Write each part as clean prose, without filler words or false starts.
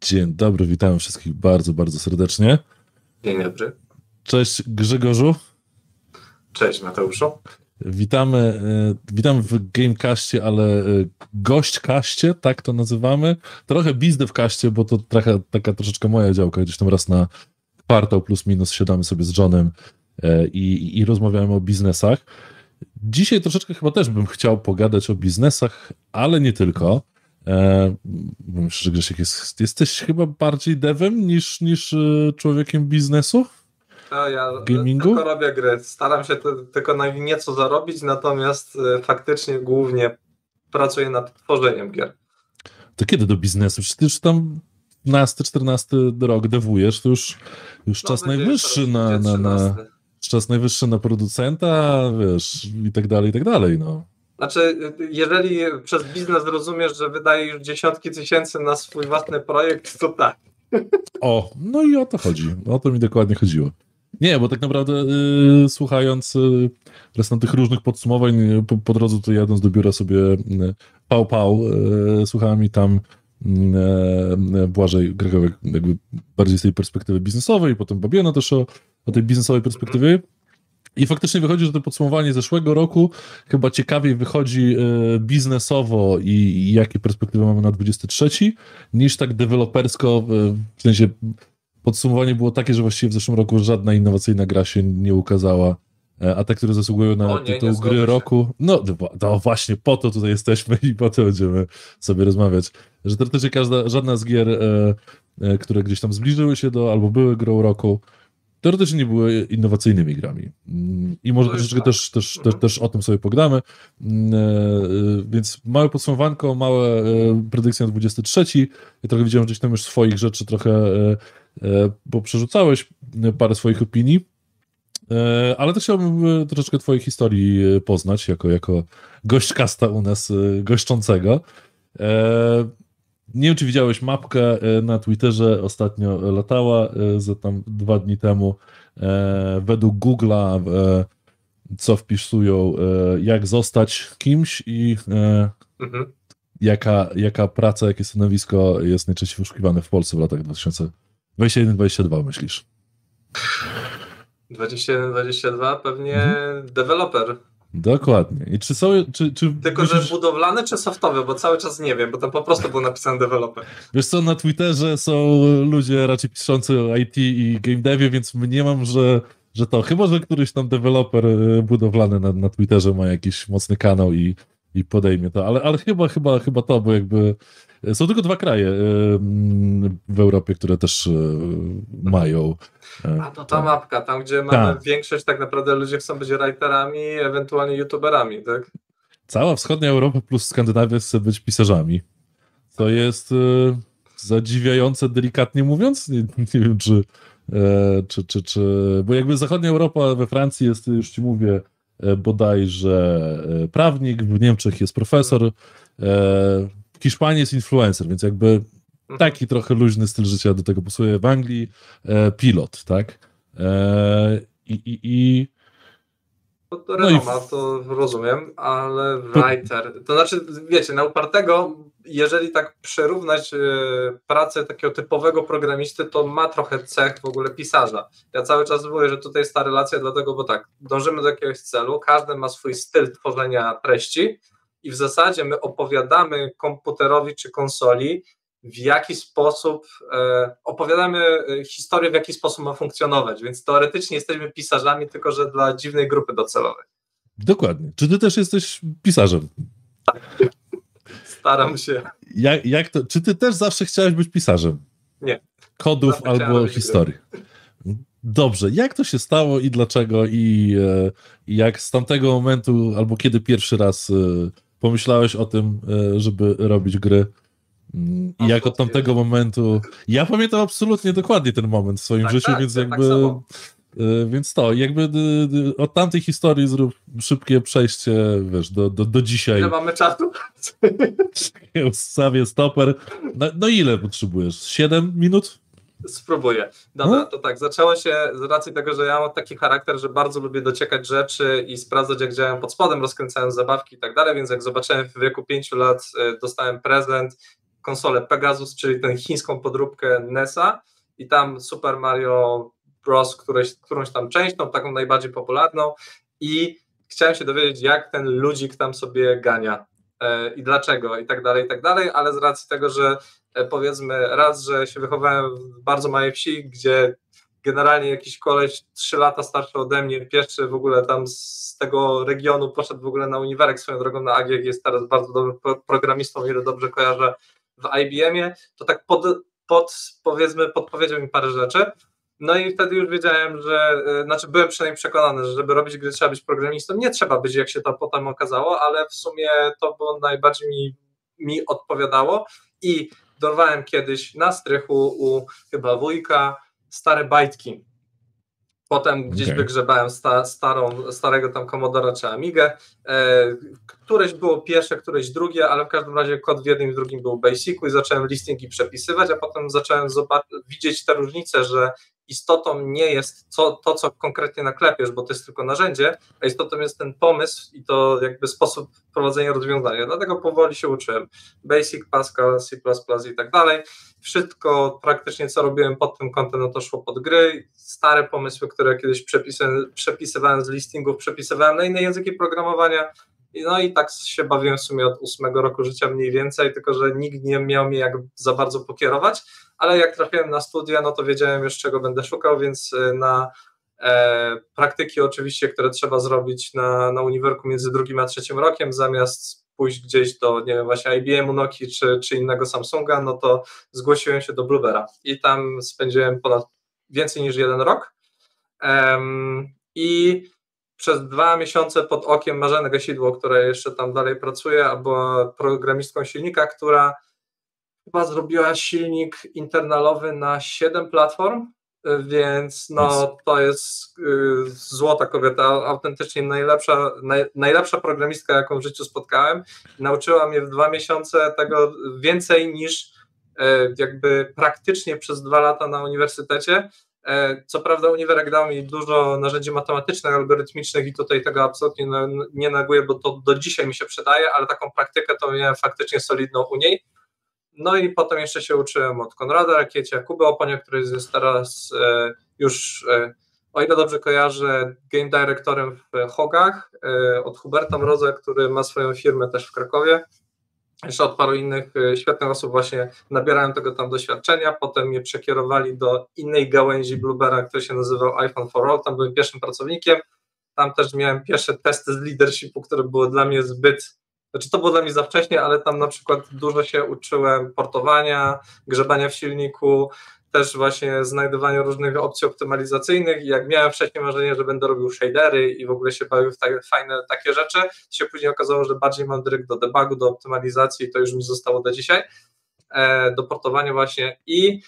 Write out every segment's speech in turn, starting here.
Dzień dobry, witam wszystkich bardzo, bardzo serdecznie. Dzień dobry. Cześć Grzegorzu. Cześć Mateuszu. Witamy w Gamecastie, ale gośćkaście, tak to nazywamy. Trochę bizdevkaście, bo to taka troszeczkę moja działka, gdzieś tam raz na kwartał plus minus siadamy sobie z Johnem i rozmawiamy o biznesach. Dzisiaj troszeczkę chyba też bym chciał pogadać o biznesach, ale nie tylko. Myślę, że Grzesiek jesteś chyba bardziej devem niż człowiekiem biznesu? No, ja gamingu? tylko robię gry. Staram się tylko na nieco zarobić, natomiast faktycznie głównie pracuję nad tworzeniem gier. To kiedy do biznesu? Czy ty już tam 12-14 rok dewujesz, to już czas najwyższy czas najwyższy na producenta, wiesz, i tak dalej, no. Znaczy, jeżeli przez biznes rozumiesz, że wydaje już dziesiątki tysięcy na swój własny projekt, to tak. O, no i o to chodzi. O to mi dokładnie chodziło. Nie, bo tak naprawdę słuchając zresztą tych różnych podsumowań, po drodze tutaj jadąc do biura sobie pał, słuchałem i tam Błażej Gregowy jakby bardziej z tej perspektywy biznesowej, potem Babieno też o tej biznesowej perspektywie. I faktycznie wychodzi, że to podsumowanie zeszłego roku chyba ciekawiej wychodzi biznesowo i jakie perspektywy mamy na 23, niż tak dewelopersko, w sensie podsumowanie było takie, że właściwie w zeszłym roku żadna innowacyjna gra się nie ukazała, a te, które zasługują na tytuł gry roku, no właśnie po to tutaj jesteśmy i po to będziemy sobie rozmawiać, że teoretycznie żadna z gier, które gdzieś tam zbliżyły się albo były grą roku, teoretycznie nie były innowacyjnymi grami. I może troszeczkę też o tym sobie pogadamy. Więc małe podsumowanko, małe predykcje na 23. Ja trochę widziałem gdzieś tam już swoich rzeczy trochę, bo przerzucałeś parę swoich opinii, ale też chciałbym troszeczkę twojej historii poznać, jako gośćkasta u nas, goszczącego. Nie wiem, czy widziałeś mapkę na Twitterze, ostatnio latała za tam 2 dni temu. Według Google'a, co wpisują, jak zostać kimś i jaka praca, jakie stanowisko jest najczęściej wyszukiwane w Polsce w latach 2021-2022, myślisz? 21-22 pewnie deweloper. Dokładnie. I czy są... Tylko, że budowlany czy softowy, bo cały czas nie wiem, bo tam po prostu był napisany deweloper. Wiesz co, na Twitterze są ludzie raczej piszący o IT i game devie, więc mniemam, że to chyba, że któryś tam deweloper budowlany na Twitterze ma jakiś mocny kanał i podejmie to, ale chyba to, bo jakby są tylko 2 kraje w Europie, które też mają. A to ta mapka, tam gdzie mamy większość, tak naprawdę ludzie chcą być writerami, ewentualnie youtuberami, tak? Cała wschodnia Europa plus Skandynawia chce być pisarzami. To jest zadziwiające, delikatnie mówiąc. Nie wiem, czy bo jakby zachodnia Europa, we Francji jest, już ci mówię, bodajże prawnik, w Niemczech jest profesor, w Hiszpanii jest influencer, więc jakby taki trochę luźny styl życia do tego pasuje. W Anglii pilot, tak? To renoma, to rozumiem, ale writer, to znaczy, wiecie, na upartego, jeżeli tak przyrównać pracę takiego typowego programisty, to ma trochę cech w ogóle pisarza. Ja cały czas mówię, że tutaj jest ta relacja, dlatego, bo tak, dążymy do jakiegoś celu, każdy ma swój styl tworzenia treści i w zasadzie my opowiadamy komputerowi czy konsoli, w jaki sposób opowiadamy historię, w jaki sposób ma funkcjonować, więc teoretycznie jesteśmy pisarzami, tylko że dla dziwnej grupy docelowej. Dokładnie. Czy ty też jesteś pisarzem? Staram się. Czy ty też zawsze chciałeś być pisarzem? Nie. Kodów zawsze albo historii? Dobrze. Jak to się stało i dlaczego i jak z tamtego momentu, albo kiedy pierwszy raz pomyślałeś o tym, żeby robić gry? I jak od tamtego momentu... Ja pamiętam absolutnie dokładnie ten moment w swoim życiu, więc jakby... Więc to, jakby od tamtej historii zrób szybkie przejście, wiesz, do dzisiaj. Ile mamy czasu? Ustawię stoper. No ile potrzebujesz? 7 minut? Spróbuję. Dobra, to tak, zaczęło się z racji tego, że ja mam taki charakter, że bardzo lubię dociekać rzeczy i sprawdzać, jak działają pod spodem, rozkręcając zabawki i tak dalej, więc jak zobaczyłem w wieku 5 lat, dostałem prezent konsolę Pegasus, czyli tę chińską podróbkę NES-a i tam Super Mario Bros. Którąś tam część, tą taką najbardziej popularną i chciałem się dowiedzieć, jak ten ludzik tam sobie gania i dlaczego i tak dalej, ale z racji tego, że powiedzmy raz, że się wychowałem w bardzo małej wsi, gdzie generalnie jakiś koleś 3 lata starszy ode mnie, pierwszy w ogóle tam z tego regionu poszedł w ogóle na uniwersytet swoją drogą na AGG, jest teraz bardzo dobrym programistą, ile dobrze kojarzę w IBM-ie, to tak podpowiedział mi parę rzeczy. No i wtedy już wiedziałem, że, znaczy byłem przynajmniej przekonany, że żeby robić gry trzeba być programistą, nie trzeba być, jak się to potem okazało, ale w sumie to było najbardziej mi odpowiadało i dorwałem kiedyś na strychu u chyba wujka stare bajtki. Potem gdzieś wygrzebałem starego tam Commodora czy Amigę. Któreś było pierwsze, któreś drugie, ale w każdym razie kod w jednym i w drugim był Basicu i zacząłem listingi przepisywać, a potem zacząłem widzieć te różnice, że istotą nie jest to, co konkretnie naklepiesz, bo to jest tylko narzędzie, a istotą jest ten pomysł i to jakby sposób prowadzenia rozwiązania. Dlatego powoli się uczyłem. Basic, Pascal, C++ i tak dalej. Wszystko praktycznie, co robiłem pod tym kątem, no to szło pod gry. Stare pomysły, które kiedyś przepisywałem z listingów, przepisywałem na inne języki programowania. No i tak się bawiłem w sumie od 8 roku życia mniej więcej, tylko że nikt nie miał mnie jak za bardzo pokierować, ale jak trafiłem na studia, no to wiedziałem już czego będę szukał, więc na praktyki oczywiście, które trzeba zrobić na uniwerku między drugim a trzecim rokiem, zamiast pójść gdzieś do, nie wiem, właśnie IBM-u, Nokii czy innego Samsunga, no to zgłosiłem się do Bluebera i tam spędziłem więcej niż 1 rok i przez 2 miesiące pod okiem Marzeny Gasidło, która jeszcze tam dalej pracuje, albo programistką silnika, która chyba zrobiła silnik internalowy na 7 platform, więc no to jest złota kobieta, autentycznie najlepsza programistka, jaką w życiu spotkałem. Nauczyła mnie w 2 miesiące tego więcej niż jakby praktycznie przez 2 lata na uniwersytecie. Co prawda uniwerek dał mi dużo narzędzi matematycznych, algorytmicznych i tutaj tego absolutnie nie neguję, bo to do dzisiaj mi się przydaje, ale taką praktykę to miałem faktycznie solidną u niej. No i potem jeszcze się uczyłem od Konrada Rakiecia, Kuby Oponia, który jest teraz już, o ile dobrze kojarzę, game directorem w Hogach, od Huberta Mroza, który ma swoją firmę też w Krakowie. Jeszcze od paru innych świetnych osób właśnie nabierałem tego tam doświadczenia, potem mnie przekierowali do innej gałęzi Bluebera, który się nazywał iPhone for All, tam byłem pierwszym pracownikiem, tam też miałem pierwsze testy z leadershipu, które były dla mnie to było dla mnie za wcześnie, ale tam na przykład dużo się uczyłem portowania, grzebania w silniku, też właśnie znajdowania różnych opcji optymalizacyjnych i jak miałem wcześniej marzenie, że będę robił shadery i w ogóle się bawił w fajne takie rzeczy, to się później okazało, że bardziej mam dryg do debugu, do optymalizacji i to już mi zostało do dzisiaj, do portowania właśnie i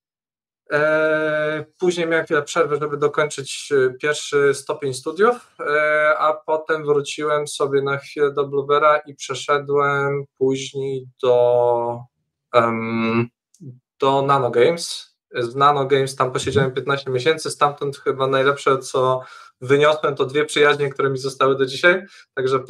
później miałem chwilę przerwy, żeby dokończyć pierwszy stopień studiów, a potem wróciłem sobie na chwilę do Bluebera i przeszedłem później do Nanogames. W Nanogames tam posiedziałem 15 miesięcy, stamtąd chyba najlepsze, co wyniosłem, to 2 przyjaźnie, które mi zostały do dzisiaj, także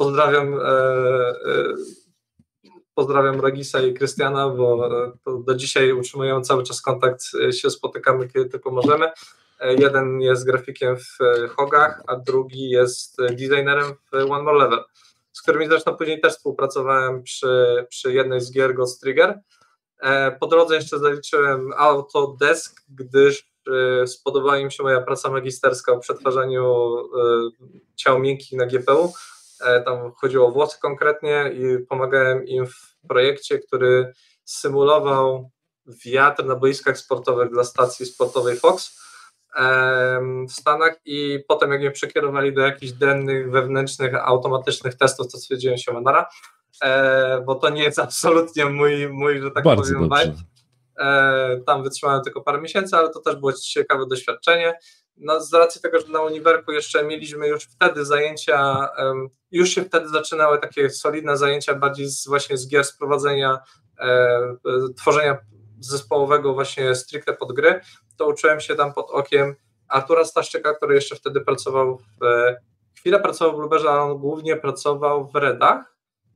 pozdrawiam Regisa i Krystiana, bo to do dzisiaj utrzymują cały czas kontakt, się spotykamy, kiedy tylko możemy. Jeden jest grafikiem w Hogach, a drugi jest designerem w One More Level, z którymi zresztą później też współpracowałem przy jednej z gier Ghost Trigger. Po drodze jeszcze zaliczyłem Autodesk, gdyż spodobała im się moja praca magisterska o przetwarzaniu ciał miękkich na GPU. Tam chodziło o włosy konkretnie i pomagałem im w projekcie, który symulował wiatr na boiskach sportowych dla stacji sportowej Fox w Stanach i potem jak mnie przekierowali do jakichś dennych, wewnętrznych, automatycznych testów, to stwierdziłem się manara, bo to nie jest absolutnie mój że tak bardzo powiem, vibe. Tam wytrzymałem tylko parę miesięcy, ale to też było ciekawe doświadczenie. No, z racji tego, że na uniwerku jeszcze mieliśmy już wtedy zajęcia, już się wtedy zaczynały takie solidne zajęcia bardziej właśnie z gier, z prowadzenia, tworzenia zespołowego właśnie stricte pod gry, to uczyłem się tam pod okiem Artura Staszczyka, który jeszcze wtedy pracował chwilę pracował w Blueberze, ale on głównie pracował w Redach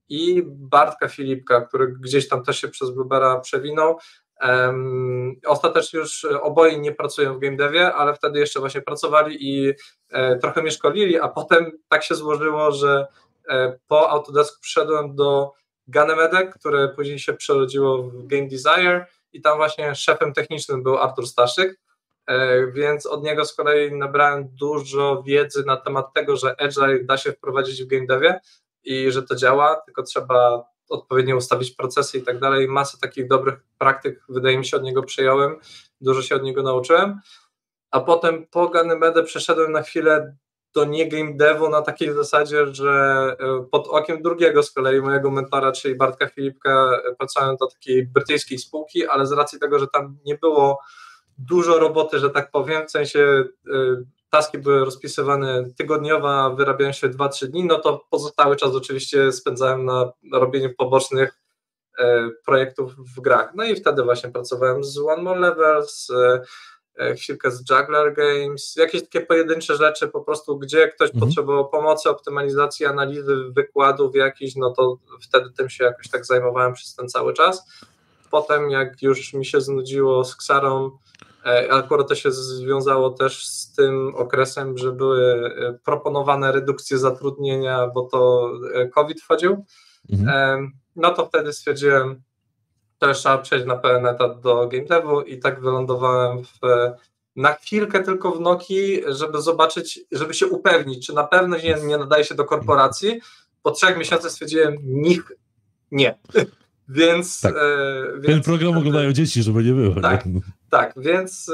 i Bartka Filipka, który gdzieś tam też się przez Bluebera przewinął. Ostatecznie już oboje nie pracują w game devie, ale wtedy jeszcze właśnie pracowali i trochę mnie szkolili, a potem tak się złożyło, że po Autodesk przyszedłem do Ganymede, które później się przerodziło w Game Desire i tam właśnie szefem technicznym był Artur Staszyk, więc od niego z kolei nabrałem dużo wiedzy na temat tego, że Agile da się wprowadzić w game devie i że to działa, tylko trzeba odpowiednio ustawić procesy i tak dalej. Masę takich dobrych praktyk, wydaje mi się, od niego przejąłem, dużo się od niego nauczyłem, a potem po Ganymede przeszedłem na chwilę do nie game devu na takiej zasadzie, że pod okiem drugiego z kolei mojego mentora, czyli Bartka Filipka, pracowałem do takiej brytyjskiej spółki, ale z racji tego, że tam nie było dużo roboty, że tak powiem, w sensie taski były rozpisywane tygodniowo, a wyrabiają się 2-3 dni, no to pozostały czas oczywiście spędzałem na robieniu pobocznych projektów w grach. No i wtedy właśnie pracowałem z One More Levels, chwilkę z Juggler Games, jakieś takie pojedyncze rzeczy po prostu, gdzie ktoś potrzebował pomocy, optymalizacji, analizy, wykładów jakichś, no to wtedy tym się jakoś tak zajmowałem przez ten cały czas. Potem jak już mi się znudziło z Xarą, akurat to się związało też z tym okresem, że były proponowane redukcje zatrudnienia, bo to COVID wchodził, no to wtedy stwierdziłem, to już trzeba przejść na pełen etat do game devu i tak wylądowałem na chwilkę tylko w Nokii, żeby zobaczyć, żeby się upewnić, czy na pewno nie nadaje się do korporacji. Po 3 miesiącach stwierdziłem, nikt nie. Więc, tak. Ten program oglądają dzieci, żeby nie było. Tak, nie? Tak, więc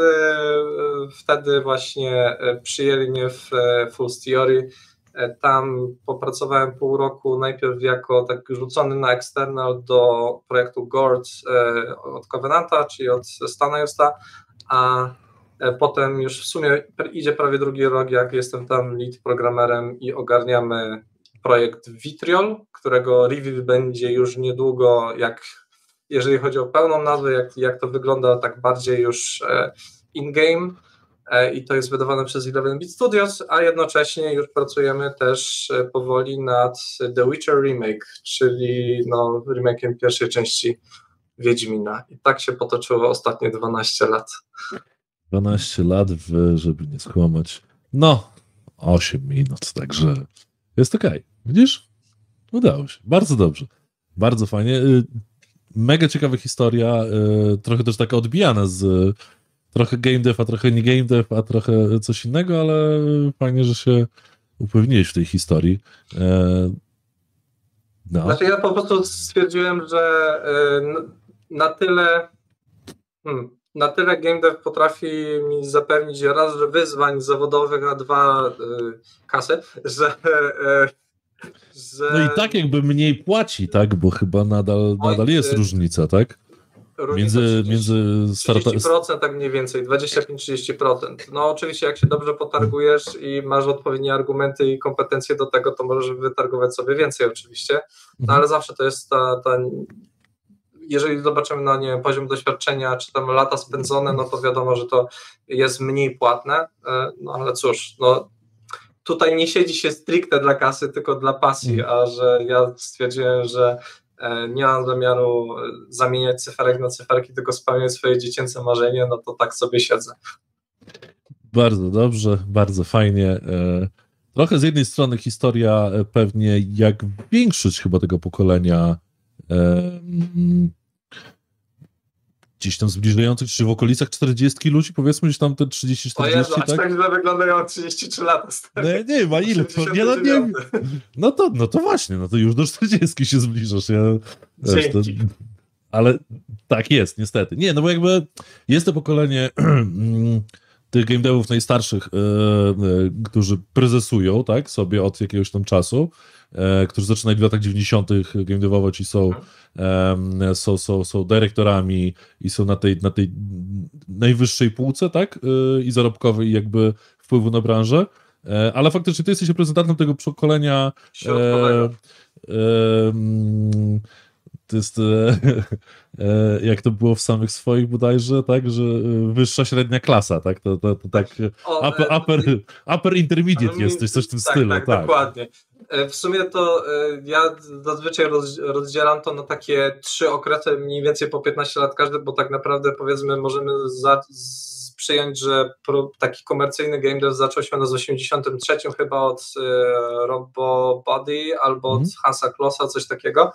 wtedy właśnie przyjęli mnie w Fool's Theory. Tam popracowałem pół roku, najpierw jako tak rzucony na external do projektu Gord od Covenanta, czyli od Stana Justa, a potem już w sumie idzie prawie drugi rok, jak jestem tam lead programerem i ogarniamy projekt Vitriol, którego review będzie już niedługo, jeżeli chodzi o pełną nazwę, jak to wygląda tak bardziej już in-game, i to jest wydawane przez 11-bit Studios, a jednocześnie już pracujemy też powoli nad The Witcher Remake, czyli remake'iem pierwszej części Wiedźmina. I tak się potoczyło ostatnie 12 lat. 12 lat, żeby nie skłamać, 8 minut, także jest okej. Widzisz? Udało się. Bardzo dobrze. Bardzo fajnie. Mega ciekawa historia, trochę też taka odbijana z trochę game dev, a trochę nie game dev, a trochę coś innego, ale fajnie, że się upewniłeś w tej historii. Znaczy ja po prostu stwierdziłem, że na tyle game dev potrafi mi zapewnić raz, że wyzwań zawodowych, a 2 kasy, że no i tak jakby mniej płaci, tak? Bo chyba nadal jest różnica, tak? Między 30%, tak mniej więcej, 25-30%. No oczywiście jak się dobrze potargujesz i masz odpowiednie argumenty i kompetencje do tego, to możesz wytargować sobie więcej oczywiście, no ale zawsze to jest jeżeli zobaczymy na poziom doświadczenia, czy tam lata spędzone, no to wiadomo, że to jest mniej płatne, no ale cóż, tutaj nie siedzi się stricte dla kasy, tylko dla pasji, a że ja stwierdziłem, że nie mam zamiaru zamieniać cyferek na cyferki, tylko spełniać swoje dziecięce marzenie, no to tak sobie siedzę. Bardzo dobrze, bardzo fajnie. Trochę z jednej strony historia pewnie jak większość chyba tego pokolenia gdzieś tam zbliżających, czy w okolicach 40 ludzi, powiedzmy, gdzieś tam te 30-40, o Jezu, tak? aż tak źle wyglądają 33 lata. Nie ma ile. No to właśnie, no to już do 40 się zbliżasz. Ale tak jest, niestety. Nie, no bo jakby jest to pokolenie tych game devów najstarszych, którzy prezesują, tak, sobie od jakiegoś tam czasu, którzy zaczynali w latach 90. game devować i są dyrektorami i są na tej najwyższej półce, tak, i zarobkowej, i jakby wpływu na branżę, ale faktycznie ty jesteś reprezentantem tego pokolenia to jest jak to było w samych swoich bodajże, tak, że wyższa średnia klasa, tak, to tak upper intermediate jesteś, coś w tym stylu. Tak, dokładnie. W sumie to ja zazwyczaj rozdzielam to na takie 3 okresy, mniej więcej po 15 lat każdy, bo tak naprawdę powiedzmy możemy przyjąć, że taki komercyjny game dev zaczął się z 83 chyba od Robo Buddy albo od Hansa Klossa, coś takiego.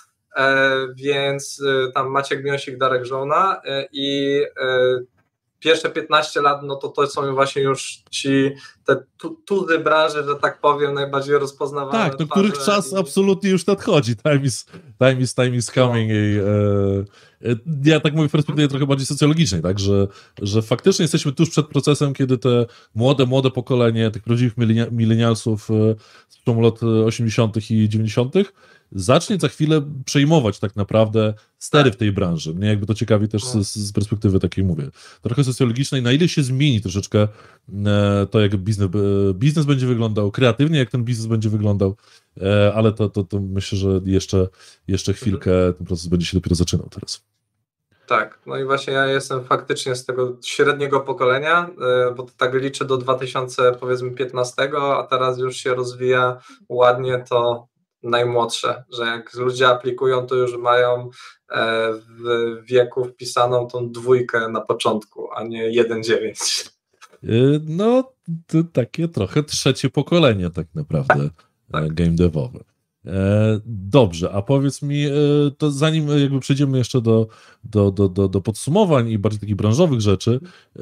Więc tam Maciek Miosik, Darek Żołna i pierwsze 15 lat, no to są właśnie już te tuzy branży, że tak powiem, najbardziej rozpoznawane. Tak, do których czas absolutnie już nadchodzi. Time is coming. Ja tak mówię w perspektywie trochę bardziej socjologicznej, tak, że faktycznie jesteśmy tuż przed procesem, kiedy te młode pokolenie, tych prawdziwych milenialsów z przełomu lat 80. i 90. zacznie za chwilę przejmować tak naprawdę stery w tej branży. Mnie jakby to ciekawi też z perspektywy takiej, mówię, trochę socjologicznej, na ile się zmieni troszeczkę to, jak biznes będzie wyglądał, kreatywnie jak ten biznes będzie wyglądał, ale to myślę, że jeszcze chwilkę ten proces będzie się dopiero zaczynał teraz. Tak, no i właśnie ja jestem faktycznie z tego średniego pokolenia, bo to tak liczę do 2015, a teraz już się rozwija ładnie to najmłodsze, że jak ludzie aplikują, to już mają w wieku wpisaną tą 2 na początku, a nie 1,9. No, to takie trochę trzecie pokolenie tak naprawdę game devowe. Dobrze, a powiedz mi, to zanim jakby przejdziemy jeszcze do podsumowań i bardziej takich branżowych rzeczy,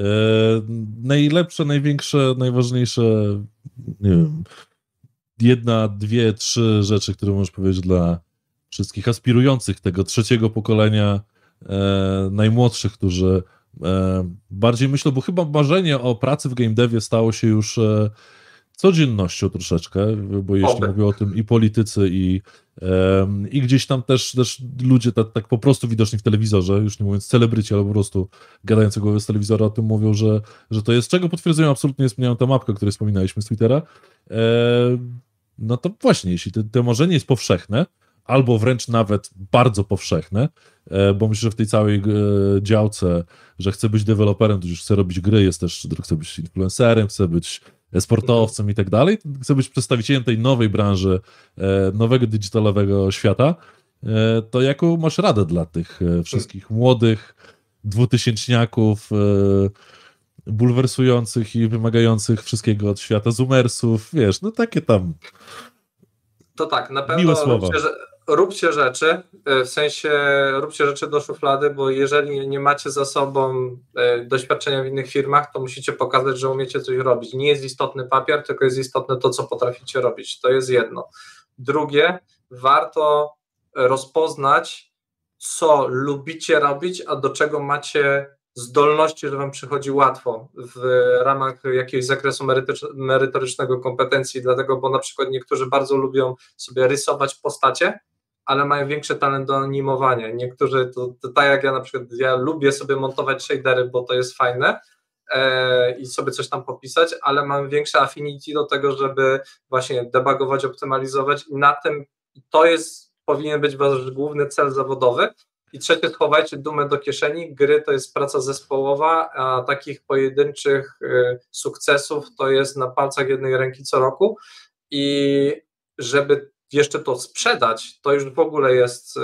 najlepsze, największe, najważniejsze, nie wiem, 1, 2, 3 rzeczy, które możesz powiedzieć dla wszystkich aspirujących tego trzeciego pokolenia, najmłodszych, którzy bardziej myślą, bo chyba marzenie o pracy w game devie stało się już codziennością troszeczkę, bo jeśli mówią o tym i politycy, i gdzieś tam też ludzie tak po prostu widoczni w telewizorze, już nie mówiąc celebryci, ale po prostu gadający głowy z telewizora o tym mówią, że to jest, czego potwierdzają absolutnie jest ta mapka, o której wspominaliśmy z Twittera. No to właśnie, jeśli to marzenie jest powszechne, albo wręcz nawet bardzo powszechne, bo myślę, że w tej całej działce, że chce być deweloperem, to już chce robić gry, jest też, chce być influencerem, chce być sportowcem i tak dalej, chce być przedstawicielem tej nowej branży, nowego digitalowego świata, to jaką masz radę dla tych wszystkich młodych dwutysięczniaków, bulwersujących i wymagających wszystkiego od świata zoomersów, wiesz, no takie tam to tak, na pewno róbcie rzeczy, w sensie róbcie rzeczy do szuflady, bo jeżeli nie macie za sobą doświadczenia w innych firmach, to musicie pokazać, że umiecie coś robić. Nie jest istotny papier, tylko jest istotne to, co potraficie robić. To jest jedno. Drugie, warto rozpoznać, co lubicie robić, a do czego macie zdolności, że wam przychodzi łatwo w ramach jakiegoś zakresu merytorycznego kompetencji, dlatego, bo na przykład niektórzy bardzo lubią sobie rysować postacie, ale mają większy talent do animowania. Niektórzy, to tak jak ja na przykład, ja lubię sobie montować shadery, bo to jest fajne i sobie coś tam popisać, ale mam większe affinity do tego, żeby właśnie debugować, optymalizować i na tym powinien być wasz główny cel zawodowy. I trzecie, schowajcie dumę do kieszeni. Gry to jest praca zespołowa, a takich pojedynczych sukcesów to jest na palcach jednej ręki co roku. I żeby jeszcze to sprzedać, to już w ogóle jest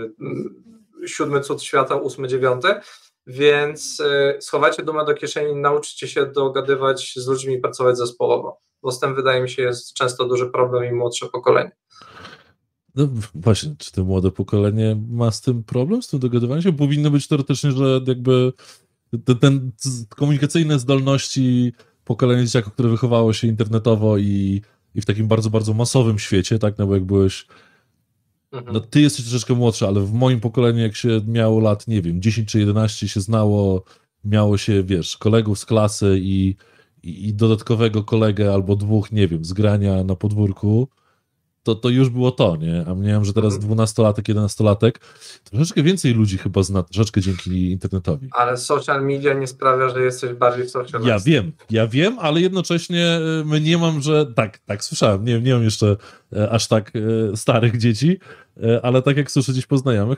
7 cud świata, 8, 9. Więc schowajcie dumę do kieszeni i nauczcie się dogadywać z ludźmi i pracować zespołowo. Bo z tym, wydaje mi się, jest często duży problem i młodsze pokolenie. No właśnie, czy to młode pokolenie ma z tym problem, z tym dogadywaniem się? Powinno być teoretycznie, że jakby ten komunikacyjne zdolności pokolenia dzieciaków, które wychowało się internetowo i w takim bardzo, bardzo masowym świecie, tak, no bo jak byłeś, no ty jesteś troszeczkę młodszy, ale w moim pokoleniu, jak się miało lat, nie wiem, 10 czy 11 się znało, miało się, wiesz, kolegów z klasy i dodatkowego kolegę albo 2, nie wiem, z grania na podwórku, to już było to, nie? A miałem, że teraz 12-latek, 11-latek, troszeczkę więcej ludzi chyba zna troszeczkę dzięki internetowi. Ale social media nie sprawia, że jesteś bardziej social. Ja wiem, ale jednocześnie nie mam, że tak słyszałem, nie mam jeszcze aż tak starych dzieci, ale tak jak słyszę gdzieś po znajomych,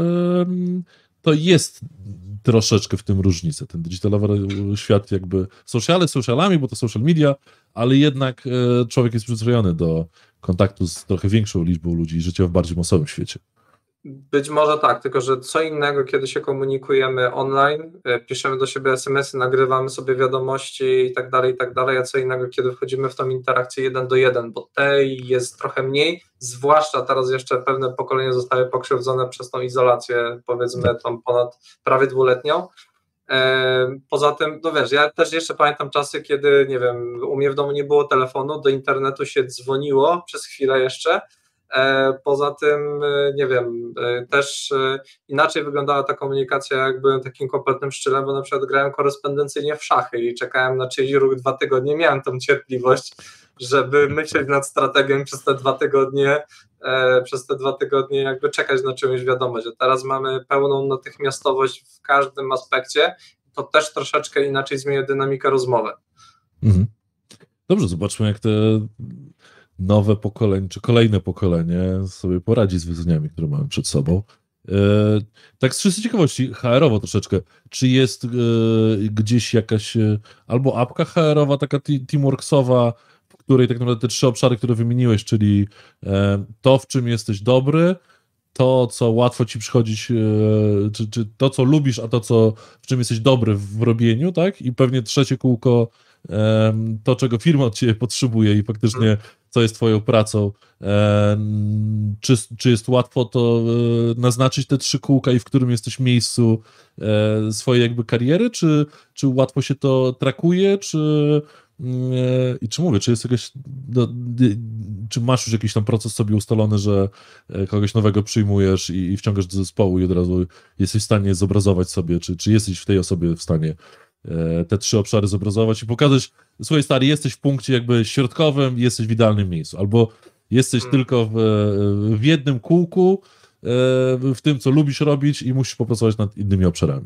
to jest troszeczkę w tym różnica. Ten digitalowy świat jakby socialami, bo to social media, ale jednak człowiek jest przyzwyczajony do kontaktu z trochę większą liczbą ludzi, życia w bardziej masowym świecie. Być może tak, tylko że co innego, kiedy się komunikujemy online, piszemy do siebie SMS-y, nagrywamy sobie wiadomości i tak dalej, a co innego, kiedy wchodzimy w tą interakcję 1 do 1, bo tej jest trochę mniej, zwłaszcza teraz jeszcze pewne pokolenie zostaje pokrzywdzone przez tą izolację, powiedzmy tą ponad prawie 2-letnią. Poza tym, no wiesz, ja też jeszcze pamiętam czasy, kiedy, nie wiem, u mnie w domu nie było telefonu, do internetu się dzwoniło przez chwilę jeszcze. Poza tym, nie wiem, też inaczej wyglądała ta komunikacja, jak byłem takim kompletnym szczylem, bo na przykład grałem korespondencyjnie w szachy i czekałem na czyjś ruch 2 tygodnie, miałem tą cierpliwość, żeby myśleć nad strategią przez te 2 tygodnie, jakby czekać na czyjąś wiadomość. A teraz mamy pełną natychmiastowość w każdym aspekcie, to też troszeczkę inaczej zmienia dynamikę rozmowy. Mhm. Dobrze, zobaczmy, jak te nowe pokolenie, czy kolejne pokolenie sobie poradzi z wyzwaniami, które mamy przed sobą. Tak z czystej ciekawości, HR-owo troszeczkę, czy jest gdzieś jakaś albo apka HR-owa, taka teamworksowa, w której tak naprawdę te 3 obszary, które wymieniłeś, czyli to, w czym jesteś dobry, to, co łatwo ci przychodzić, czy to, co lubisz, a to, w czym jesteś dobry w robieniu, tak? I pewnie trzecie kółko, to, czego firma od ciebie potrzebuje i faktycznie co jest twoją pracą. Czy jest łatwo to naznaczyć, te 3 kółka i w którym jesteś miejscu swojej jakby kariery, czy łatwo się to trakuje, i czy mówię, czy jest jakaś, czy masz już jakiś tam proces sobie ustalony, że kogoś nowego przyjmujesz i wciągasz do zespołu i od razu jesteś w stanie zobrazować sobie, czy jesteś w tej osobie w stanie te 3 obszary zobrazować i pokazać, słuchaj stary, jesteś w punkcie jakby środkowym, jesteś w idealnym miejscu, albo jesteś tylko w jednym kółku, w tym, co lubisz robić i musisz popracować nad innymi obszarami.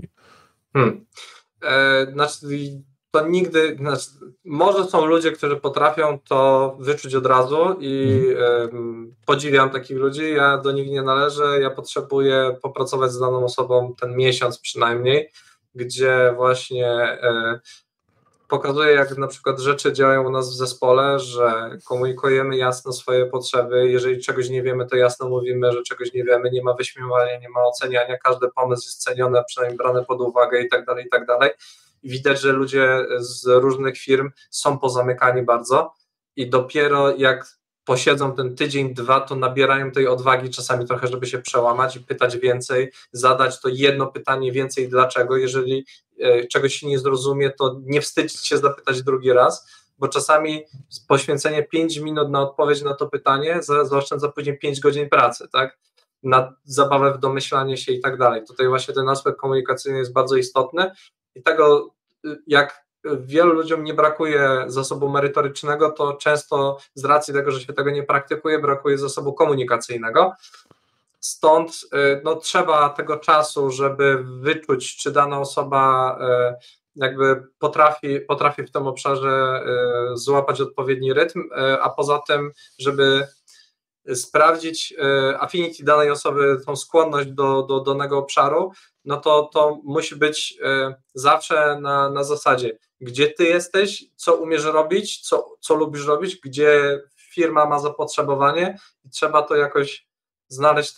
To nigdy, może są ludzie, którzy potrafią to wyczuć od razu i podziwiam takich ludzi, ja do nich nie należę, ja potrzebuję popracować z daną osobą ten miesiąc przynajmniej, gdzie właśnie pokazuję, jak na przykład rzeczy działają u nas w zespole, że komunikujemy jasno swoje potrzeby, jeżeli czegoś nie wiemy, to jasno mówimy, że czegoś nie wiemy, nie ma wyśmiewania, nie ma oceniania, każdy pomysł jest ceniony, przynajmniej brany pod uwagę i tak dalej, i tak dalej. Widać, że ludzie z różnych firm są pozamykani bardzo i dopiero jak posiedzą ten tydzień, 2, to nabierają tej odwagi czasami trochę, żeby się przełamać i pytać więcej, zadać to jedno pytanie więcej dlaczego, jeżeli czegoś się nie zrozumie, to nie wstydź się zapytać drugi raz, bo czasami poświęcenie 5 minut na odpowiedź na to pytanie zaoszczędza później 5 godzin pracy, tak? Na zabawę w domyślanie się i tak dalej. Tutaj właśnie ten aspekt komunikacyjny jest bardzo istotny i tego, jak wielu ludziom nie brakuje zasobu merytorycznego, to często z racji tego, że się tego nie praktykuje, brakuje zasobu komunikacyjnego. Stąd trzeba tego czasu, żeby wyczuć, czy dana osoba jakby potrafi w tym obszarze złapać odpowiedni rytm, a poza tym, żeby sprawdzić affinity danej osoby, tą skłonność do danego obszaru, no to musi być zawsze na zasadzie, gdzie ty jesteś, co umiesz robić, co lubisz robić, gdzie firma ma zapotrzebowanie i trzeba to jakoś znaleźć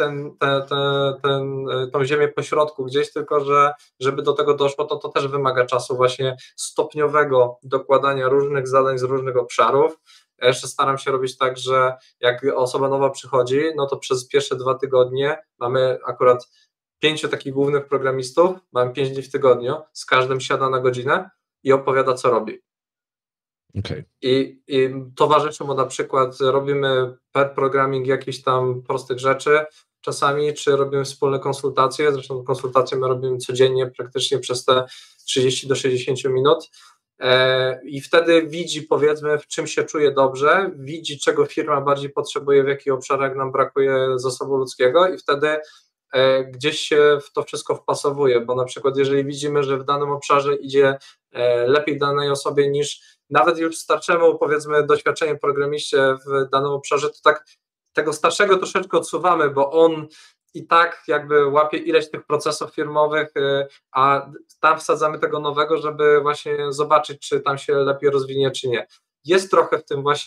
tą ziemię pośrodku gdzieś, tylko że żeby do tego doszło, to też wymaga czasu właśnie stopniowego dokładania różnych zadań z różnych obszarów. Ja jeszcze staram się robić tak, że jak osoba nowa przychodzi, no to przez pierwsze 2 tygodnie mamy akurat 5 takich głównych programistów, mamy 5 dni w tygodniu, z każdym siada na godzinę i opowiada, co robi. Okay. I towarzyszy mu na przykład, robimy pair programming jakichś tam prostych rzeczy czasami, czy robimy wspólne konsultacje, zresztą konsultacje my robimy codziennie praktycznie przez te 30 do 60 minut i wtedy widzi, powiedzmy, w czym się czuje dobrze, widzi, czego firma bardziej potrzebuje, w jakich obszarach nam brakuje zasobu ludzkiego i wtedy gdzieś się w to wszystko wpasowuje, bo na przykład jeżeli widzimy, że w danym obszarze idzie lepiej danej osobie niż nawet już starszemu, powiedzmy, doświadczenie programiście w danym obszarze, to tak tego starszego troszeczkę odsuwamy, bo on i tak jakby łapie ileś tych procesów firmowych, a tam wsadzamy tego nowego, żeby właśnie zobaczyć, czy tam się lepiej rozwinie, czy nie. Jest trochę w tym właśnie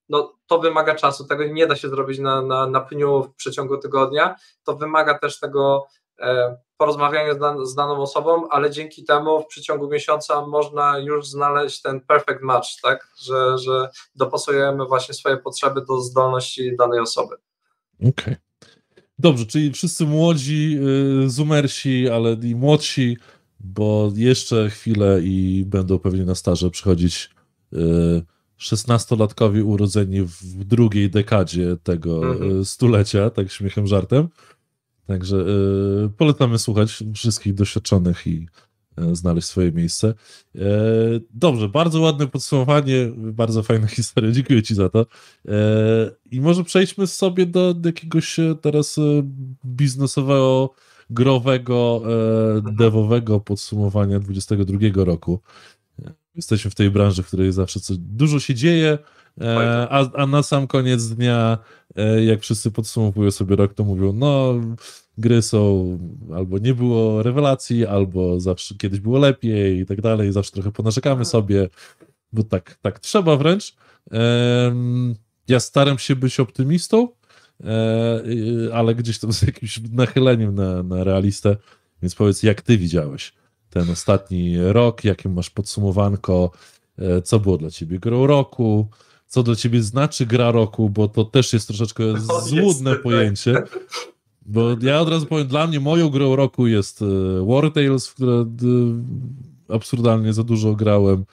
no to wymaga czasu, tego nie da się zrobić na pniu w przeciągu tygodnia, to wymaga też tego porozmawiania z daną osobą, ale dzięki temu w przeciągu miesiąca można już znaleźć ten perfect match, tak, że dopasujemy właśnie swoje potrzeby do zdolności danej osoby. Okej. Dobrze, czyli wszyscy młodzi zoomersi, ale i młodsi, bo jeszcze chwilę i będą pewnie na staże przychodzić 16-latkowie urodzeni w drugiej dekadzie tego stulecia, tak śmiechem, żartem. Także polecamy słuchać wszystkich doświadczonych i znaleźć swoje miejsce. Dobrze, bardzo ładne podsumowanie, bardzo fajna historia, dziękuję ci za to. I może przejdźmy sobie do jakiegoś teraz biznesowego, growego, devowego podsumowania 2022 roku. Jesteśmy w tej branży, w której zawsze dużo się dzieje, a na sam koniec dnia, jak wszyscy podsumowują sobie rok, to mówią, no gry są, albo nie było rewelacji, albo zawsze kiedyś było lepiej i tak dalej, zawsze trochę ponarzekamy sobie, bo tak trzeba wręcz. Ja staram się być optymistą, ale gdzieś tam z jakimś nachyleniem na realistę, więc powiedz, jak ty widziałeś ten ostatni rok, jakie masz podsumowanko, co było dla ciebie grą roku, co dla ciebie znaczy gra roku, bo to też jest troszeczkę złudne pojęcie. Bo ja od razu powiem, dla mnie moją grą roku jest War Tales, w które absurdalnie za dużo grałem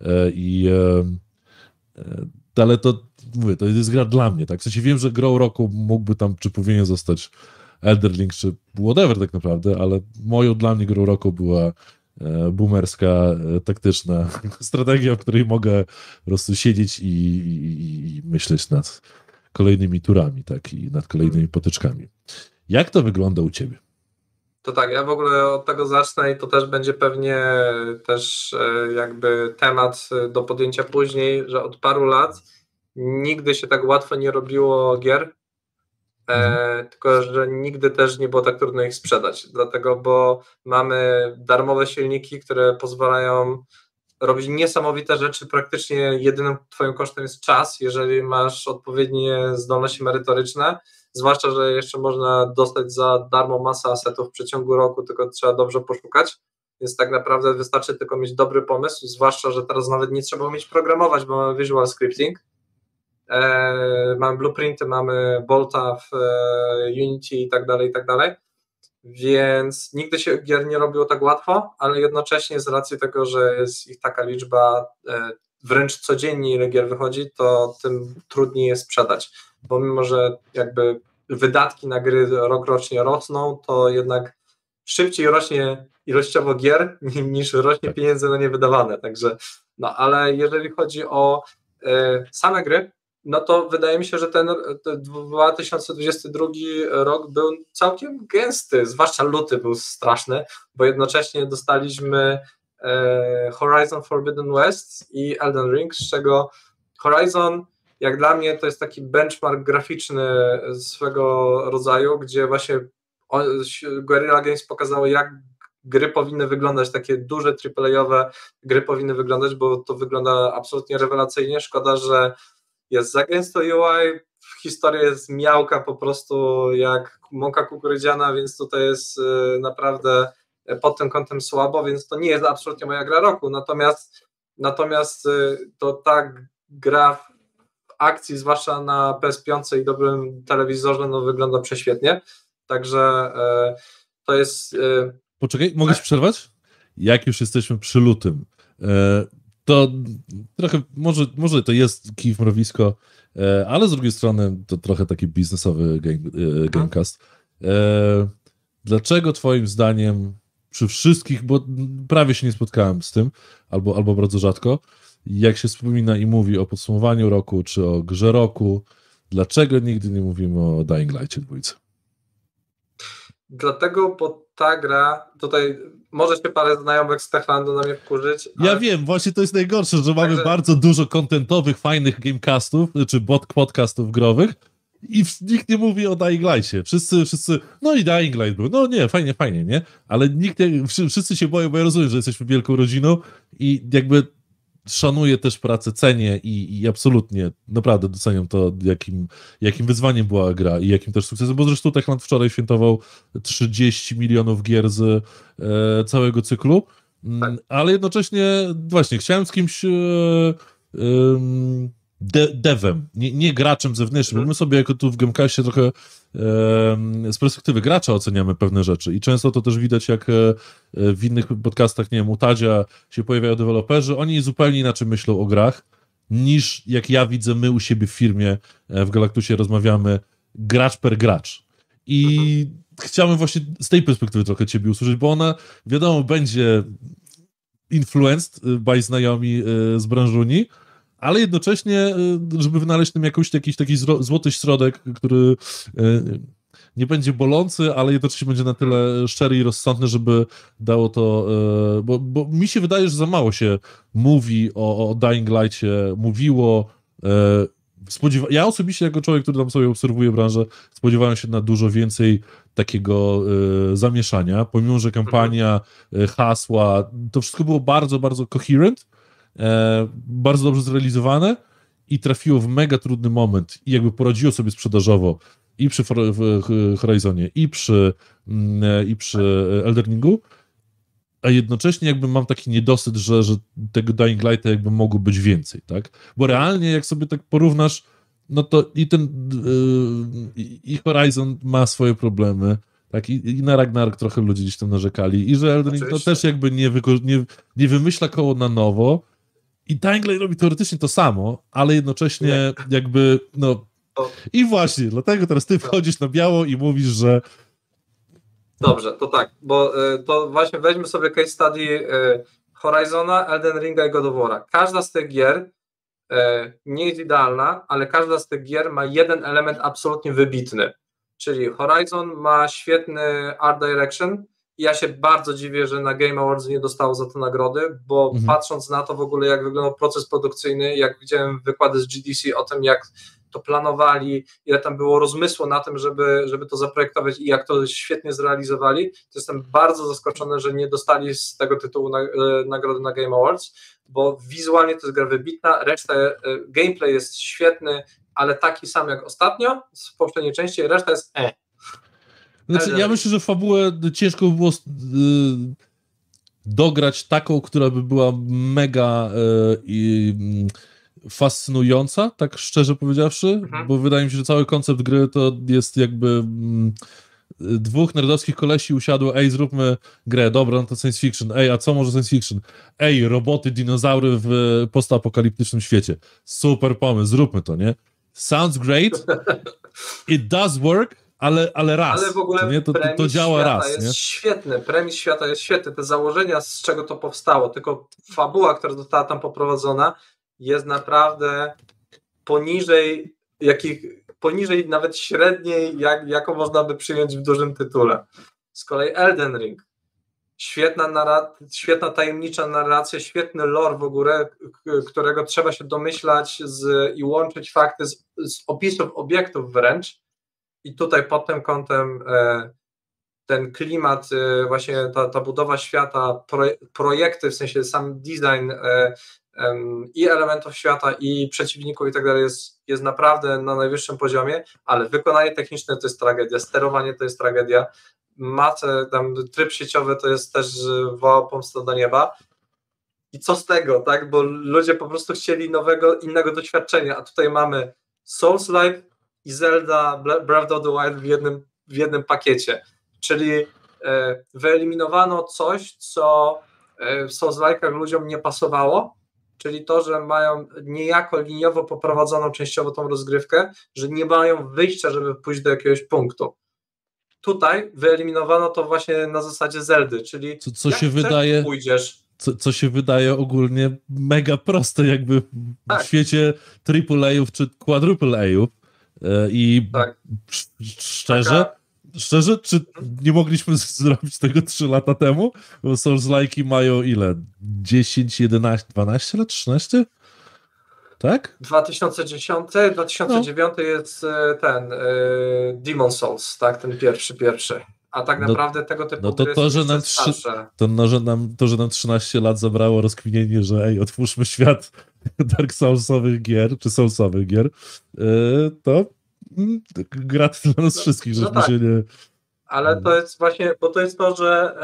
ale to mówię, to jest gra dla mnie, tak? W sensie wiem, że grą roku mógłby tam, czy powinien zostać Elden Ring, czy whatever tak naprawdę, ale moją dla mnie grą roku była boomerska, taktyczna strategia, w której mogę po prostu siedzieć i myśleć nad kolejnymi turami, tak? I nad kolejnymi potyczkami. Jak to wygląda u ciebie? To tak, ja w ogóle od tego zacznę i to też będzie pewnie też jakby temat do podjęcia później, że od paru lat nigdy się tak łatwo nie robiło gier, tylko że nigdy też nie było tak trudno ich sprzedać, dlatego, bo mamy darmowe silniki, które pozwalają robić niesamowite rzeczy, praktycznie jedynym twoim kosztem jest czas, jeżeli masz odpowiednie zdolności merytoryczne, zwłaszcza, że jeszcze można dostać za darmo masę asetów w przeciągu roku, tylko trzeba dobrze poszukać, więc tak naprawdę wystarczy tylko mieć dobry pomysł, zwłaszcza, że teraz nawet nie trzeba umieć programować, bo mamy visual scripting, mamy blueprinty, mamy Bolta w Unity i tak dalej, więc nigdy się gier nie robiło tak łatwo, ale jednocześnie z racji tego, że jest ich taka liczba, wręcz codziennie ile gier wychodzi, to tym trudniej jest sprzedać, bo mimo, że jakby wydatki na gry rokrocznie rosną, to jednak szybciej rośnie ilościowo gier niż rośnie pieniędzy na nie wydawane, także no, ale jeżeli chodzi o same gry, no to wydaje mi się, że ten 2022 rok był całkiem gęsty, zwłaszcza luty był straszny, bo jednocześnie dostaliśmy Horizon Forbidden West i Elden Ring, z czego Horizon, jak dla mnie, to jest taki benchmark graficzny swego rodzaju, gdzie właśnie Guerrilla Games pokazało, jak gry powinny wyglądać, takie duże AAA-owe gry powinny wyglądać, bo to wygląda absolutnie rewelacyjnie. Szkoda, że jest za gęsto UI, historia jest miałka po prostu jak mąka kukurydziana, więc tutaj jest naprawdę pod tym kątem słabo, więc to nie jest absolutnie moja gra roku, natomiast to ta gra w akcji, zwłaszcza na PS5 i dobrym telewizorze, no wygląda prześwietnie, także to jest... Poczekaj, mogę ci przerwać? Jak już jesteśmy przy lutym, to trochę, może to jest kij w mrowisko, ale z drugiej strony to trochę taki biznesowy gamecast. Dlaczego twoim zdaniem przy wszystkich, bo prawie się nie spotkałem z tym, albo bardzo rzadko, jak się wspomina i mówi o podsumowaniu roku, czy o grze roku, dlaczego nigdy nie mówimy o Dying Lightie 2? Dlatego, bo ta gra, tutaj może się parę znajomych z Techlandu na mnie wkurzyć. Ale... Ja wiem, właśnie to jest najgorsze, że mamy bardzo dużo kontentowych, fajnych gamecastów, czy podcastów growych i nikt nie mówi o Dying Lightie. Wszyscy, no i Dying Light był, no nie, fajnie, nie? Ale wszyscy się boją, bo ja rozumiem, że jesteśmy wielką rodziną i jakby szanuję też pracę, cenię i absolutnie, naprawdę doceniam to, jakim wyzwaniem była gra i jakim też sukcesem, bo zresztą Techland wczoraj świętował 30 milionów gier z całego cyklu, ale jednocześnie właśnie chciałem z kimś devem, nie graczem zewnętrznym, bo my sobie jako tu w Gamecastie trochę z perspektywy gracza oceniamy pewne rzeczy i często to też widać, jak w innych podcastach, nie wiem, u Tadzia się pojawiają deweloperzy, oni zupełnie inaczej myślą o grach, niż jak ja widzę, my u siebie w firmie w Galactusie rozmawiamy gracz per gracz. I chciałem właśnie z tej perspektywy trochę ciebie usłyszeć, bo ona, wiadomo, będzie influenced by znajomi z branżuni, ale jednocześnie, żeby wynaleźć tym jakiś taki złoty środek, który nie będzie bolący, ale jednocześnie będzie na tyle szczery i rozsądny, żeby dało to, bo mi się wydaje, że za mało się mówi o Dying Lightie, mówiło, ja osobiście jako człowiek, który tam sobie obserwuje branżę, spodziewałem się na dużo więcej takiego zamieszania, pomimo, że kampania, hasła, to wszystko było bardzo, bardzo coherent, bardzo dobrze zrealizowane i trafiło w mega trudny moment i jakby poradziło sobie sprzedażowo i przy Horizonie, i przy Elden Ringu, a jednocześnie jakby mam taki niedosyt, że tego Dying Lighta jakby mogło być więcej, tak? Bo realnie jak sobie tak porównasz, no to i Horizon ma swoje problemy, tak? I na Ragnarok trochę ludzie gdzieś tam narzekali i że Elden Ring to też jakby nie wymyśla koło na nowo i Dying Light robi teoretycznie to samo, ale jednocześnie jakby, no i właśnie, dlatego teraz ty wchodzisz na biało i mówisz, że dobrze, to tak, bo to właśnie weźmy sobie case study Horizona, Elden Ringa i God of War'a. Każda z tych gier nie jest idealna, ale każda z tych gier ma jeden element absolutnie wybitny, czyli Horizon ma świetny art direction i ja się bardzo dziwię, że na Game Awards nie dostało za to nagrody, bo patrząc na to w ogóle, jak wyglądał proces produkcyjny, jak widziałem wykłady z GDC o tym, jak to planowali, ile tam było rozmysłu na tym, żeby to zaprojektować i jak to świetnie zrealizowali, to jestem bardzo zaskoczony, że nie dostali z tego tytułu nagrody na Game Awards, bo wizualnie to jest gra wybitna, gameplay jest świetny, ale taki sam jak ostatnio, w poprzedniej części, reszta jest Znaczy, ja myślę, że fabułę ciężko by było dograć taką, która by była mega fascynująca, tak szczerze powiedziawszy, bo wydaje mi się, że cały koncept gry to jest jakby dwóch nerdowskich kolesi usiadło, ej, zróbmy grę, dobra, no to science fiction, ej, a co może science fiction? Ej, roboty, dinozaury w postapokaliptycznym świecie. Super pomysł, zróbmy to, nie? Sounds great, it does work, ale raz. Ale w ogóle nie? To działa raz. Jest nie? świetny, premis świata jest świetny, te założenia, z czego to powstało, tylko fabuła, która została tam poprowadzona, jest naprawdę poniżej nawet średniej, jaką można by przyjąć w dużym tytule. Z kolei Elden Ring. Świetna tajemnicza narracja, świetny lore w ogóle, którego trzeba się domyślać i łączyć fakty z opisów obiektów wręcz. I tutaj pod tym kątem ten klimat, właśnie ta budowa świata, projekty, w sensie sam design i elementów świata, i przeciwników i tak dalej jest naprawdę na najwyższym poziomie, ale wykonanie techniczne to jest tragedia, sterowanie to jest tragedia, tam tryb sieciowy to jest też woła pomsta do nieba. I co z tego, tak? Bo ludzie po prostu chcieli innego doświadczenia, a tutaj mamy Souls-like i Zelda Breath of the Wild w jednym pakiecie. Czyli wyeliminowano coś, co w Souls-like'ach ludziom nie pasowało, czyli to, że mają niejako liniowo poprowadzoną częściowo tą rozgrywkę, że nie mają wyjścia, żeby pójść do jakiegoś punktu. Tutaj wyeliminowano to właśnie na zasadzie Zeldy, czyli co się wydaje, pójdziesz. Co się wydaje ogólnie mega proste, jakby w świecie AAA-ów czy quadruple-A-ów. I szczerze, czy nie mogliśmy zrobić tego 3 lata temu? Bo Souls-like'i mają ile? 10, 11, 12 lat? 13? Tak? 2010, 2009 jest ten Demon Souls, tak? Ten pierwszy. a tak naprawdę tego typu to, gry to, są że nam starsze. że nam 13 lat zabrało rozkminienie, że otwórzmy świat Dark Soulsowych gier, czy Soulsowych gier, to grat dla nas wszystkich, żeśmy tak. się nie... Ale to jest właśnie, bo to jest to, że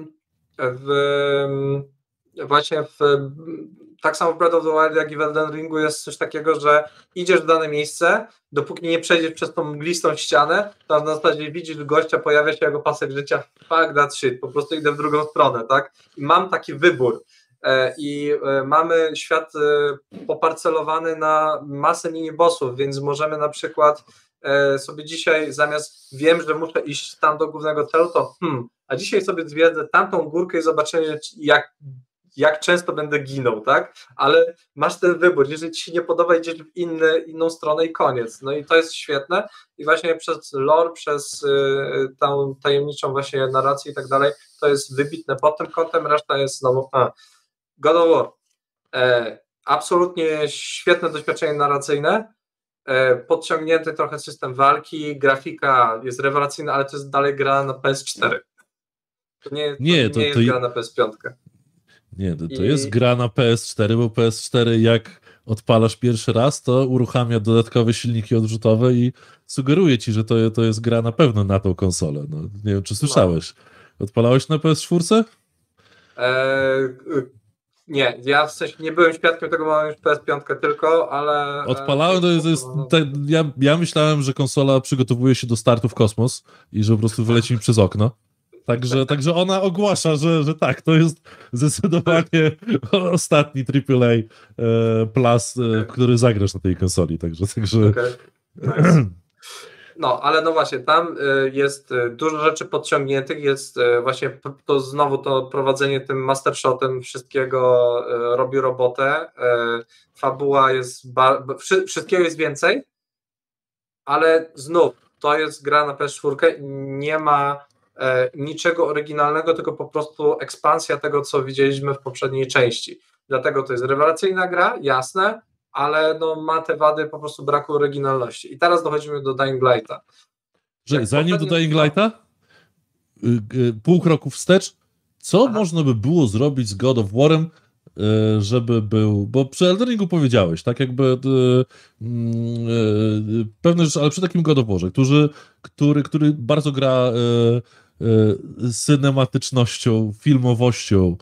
tak samo w Breath of the Wild, jak i w Elden Ringu jest coś takiego, że idziesz w dane miejsce, dopóki nie przejdziesz przez tą mglistą ścianę, to na zasadzie widzisz gościa, pojawia się jego pasek życia, fuck that shit, po prostu idę w drugą stronę, tak? I mam taki wybór. Mamy świat poparcelowany na masę mini-bossów, więc możemy na przykład sobie dzisiaj zamiast wiem, że muszę iść tam do głównego celu, to a dzisiaj sobie zwiedzę tamtą górkę i zobaczymy, jak często będę ginął, tak? Ale masz ten wybór, jeżeli ci się nie podoba, idziesz w inną stronę i koniec. No i to jest świetne i właśnie przez lore, przez tą tajemniczą właśnie narrację i tak dalej, to jest wybitne pod tym kątem, reszta jest znowu God of War. Absolutnie świetne doświadczenie narracyjne, podciągnięty trochę system walki, grafika jest rewelacyjna, ale to jest dalej gra na PS4. To nie jest gra na PS5. Nie, to jest gra na PS4, bo PS4 jak odpalasz pierwszy raz, to uruchamia dodatkowe silniki odrzutowe i sugeruje ci, że to jest gra na pewno na tą konsolę. No, nie wiem, czy słyszałeś. Odpalałeś na PS4? Nie, ja w sensie nie byłem świadkiem tego, mam już PS5 tylko, ale... Odpalałem, ja myślałem, że konsola przygotowuje się do startu w kosmos i że po prostu wyleci mi przez okno. Także ona ogłasza, że tak, to jest zdecydowanie ostatni AAA Plus, który zagrasz na tej konsoli. Także... Okay. Nice. No, ale no właśnie, tam jest dużo rzeczy podciągniętych, jest właśnie to znowu to prowadzenie tym mastershotem wszystkiego robi robotę. Fabuła jest, wszystkiego jest więcej, ale znów, to jest gra na PS4, nie ma niczego oryginalnego, tylko po prostu ekspansja tego, co widzieliśmy w poprzedniej części. Dlatego to jest rewelacyjna gra, jasne, ale no, ma te wady po prostu braku oryginalności. I teraz dochodzimy do Dying Lighta. Zanim do Dying Lighta, pół kroku wstecz, co można by było zrobić z God of War'em, żeby był, bo przy Elden Ringu powiedziałeś, tak jakby pewne rzeczy, ale przy takim God of Warze, który bardzo gra cinematycznością, filmowością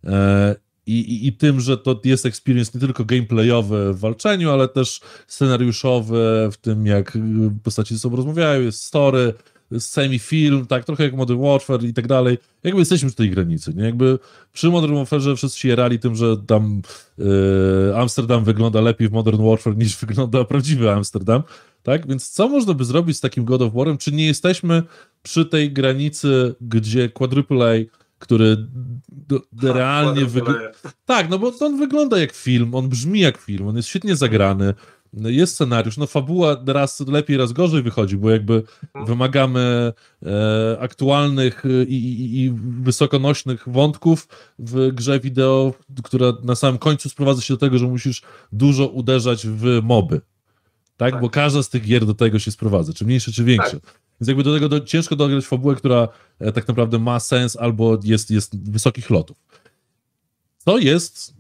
i tym, że to jest experience nie tylko gameplayowy w walczeniu, ale też scenariuszowy, w tym jak postaci ze sobą rozmawiają, jest story, semi-film, tak, trochę jak Modern Warfare i tak dalej. Jakby jesteśmy przy tej granicy, nie? Jakby przy Modern Warfare wszyscy się jarali tym, że tam Amsterdam wygląda lepiej w Modern Warfare niż wygląda prawdziwy Amsterdam, tak? Więc co można by zrobić z takim God of War'em? Czy nie jesteśmy przy tej granicy, gdzie quadruple A, który realnie wygląda... Tak, no bo on wygląda jak film, on brzmi jak film, on jest świetnie zagrany, jest scenariusz, no fabuła raz lepiej, raz gorzej wychodzi, bo jakby wymagamy aktualnych i wysokonośnych wątków w grze wideo, która na samym końcu sprowadza się do tego, że musisz dużo uderzać w moby. Tak? Bo każda z tych gier do tego się sprowadza, czy mniejsze, czy większe. Tak. Więc jakby do tego ciężko dograć fabułę, która tak naprawdę ma sens albo jest wysokich lotów. Co jest...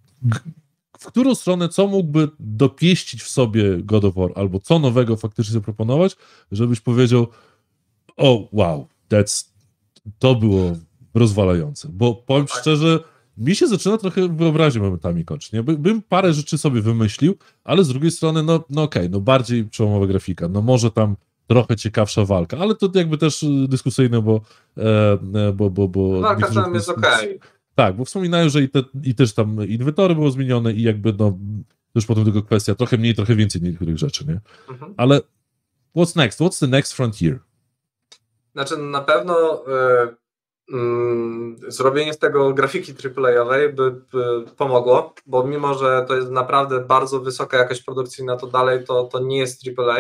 W którą stronę, co mógłby dopieścić w sobie God of War, albo co nowego faktycznie zaproponować, żebyś powiedział, o wow, to było rozwalające. Bo powiem szczerze, mi się zaczyna trochę wyobraźnię momentami kończyć. Nie? Bym parę rzeczy sobie wymyślił, ale z drugiej strony, no okej, bardziej przełomowa grafika, no może tam trochę ciekawsza walka, ale to jakby też dyskusyjne, bo walka tam jest okej. Tak, bo wspominają, że i też tam inwentory było zmienione i jakby już potem tylko kwestia trochę mniej, trochę więcej niektórych rzeczy, nie? Ale what's next? What's the next frontier? Znaczy na pewno zrobienie z tego grafiki AAA-owej by pomogło, bo mimo, że to jest naprawdę bardzo wysoka jakaś produkcyjna, to dalej to nie jest AAA,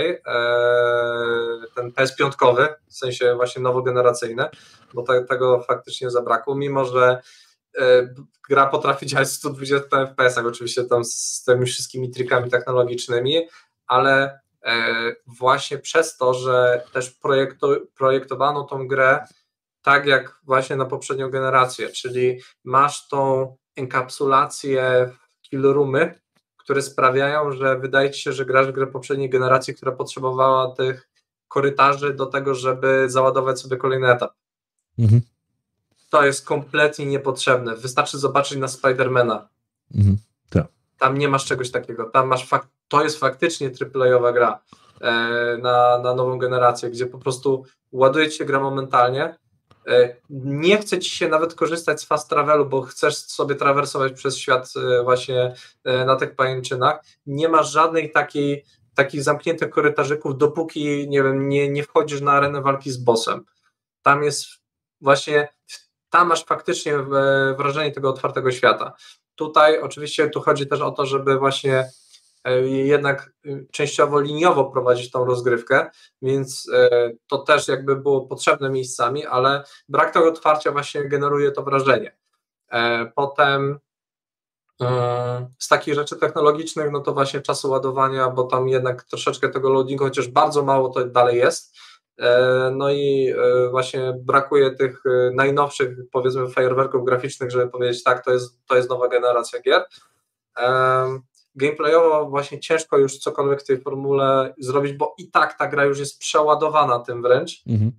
ten PS5, w sensie właśnie nowogeneracyjny, bo tego faktycznie zabrakło, mimo że gra potrafi działać w 120 FPS-ach, oczywiście tam z tymi wszystkimi trikami technologicznymi, ale właśnie przez to, że też projektowano tą grę tak jak właśnie na poprzednią generację, czyli masz tą enkapsulację w kill roomy, które sprawiają, że wydaje ci się, że grasz w grę poprzedniej generacji, która potrzebowała tych korytarzy do tego, żeby załadować sobie kolejny etap. Mhm. To jest kompletnie niepotrzebne. Wystarczy zobaczyć na Spidermana. Mhm. Tak. Tam nie masz czegoś takiego. Tam masz to jest faktycznie AAA-owa gra na nową generację, gdzie po prostu ładuje ci się gra momentalnie. Nie chce ci się nawet korzystać z fast travelu, bo chcesz sobie trawersować przez świat właśnie na tych pajęczynach. Nie masz żadnej takich zamkniętych korytarzyków, dopóki nie wiem, nie wchodzisz na arenę walki z bossem. Tam jest właśnie, tam masz faktycznie wrażenie tego otwartego świata. Tutaj oczywiście tu chodzi też o to, żeby właśnie jednak częściowo liniowo prowadzić tą rozgrywkę, więc to też jakby było potrzebne miejscami, ale brak tego otwarcia właśnie generuje to wrażenie. Potem z takich rzeczy technologicznych, no to właśnie czasu ładowania, bo tam jednak troszeczkę tego loadingu, chociaż bardzo mało to dalej jest. No i właśnie brakuje tych najnowszych, powiedzmy, fajerwerków graficznych, żeby powiedzieć, tak, to jest nowa generacja gier. Gameplayowo właśnie ciężko już cokolwiek w tej formule zrobić, bo i tak ta gra już jest przeładowana tym wręcz. Mhm.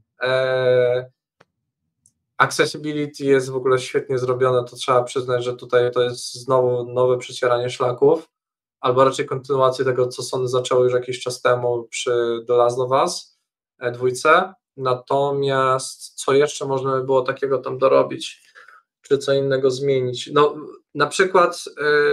Accessibility jest w ogóle świetnie zrobione, to trzeba przyznać, że tutaj to jest znowu nowe przecieranie szlaków, albo raczej kontynuację tego, co Sony zaczęło już jakiś czas temu przy The Last of Us 2. Natomiast co jeszcze można by było takiego tam dorobić, czy co innego zmienić? No na przykład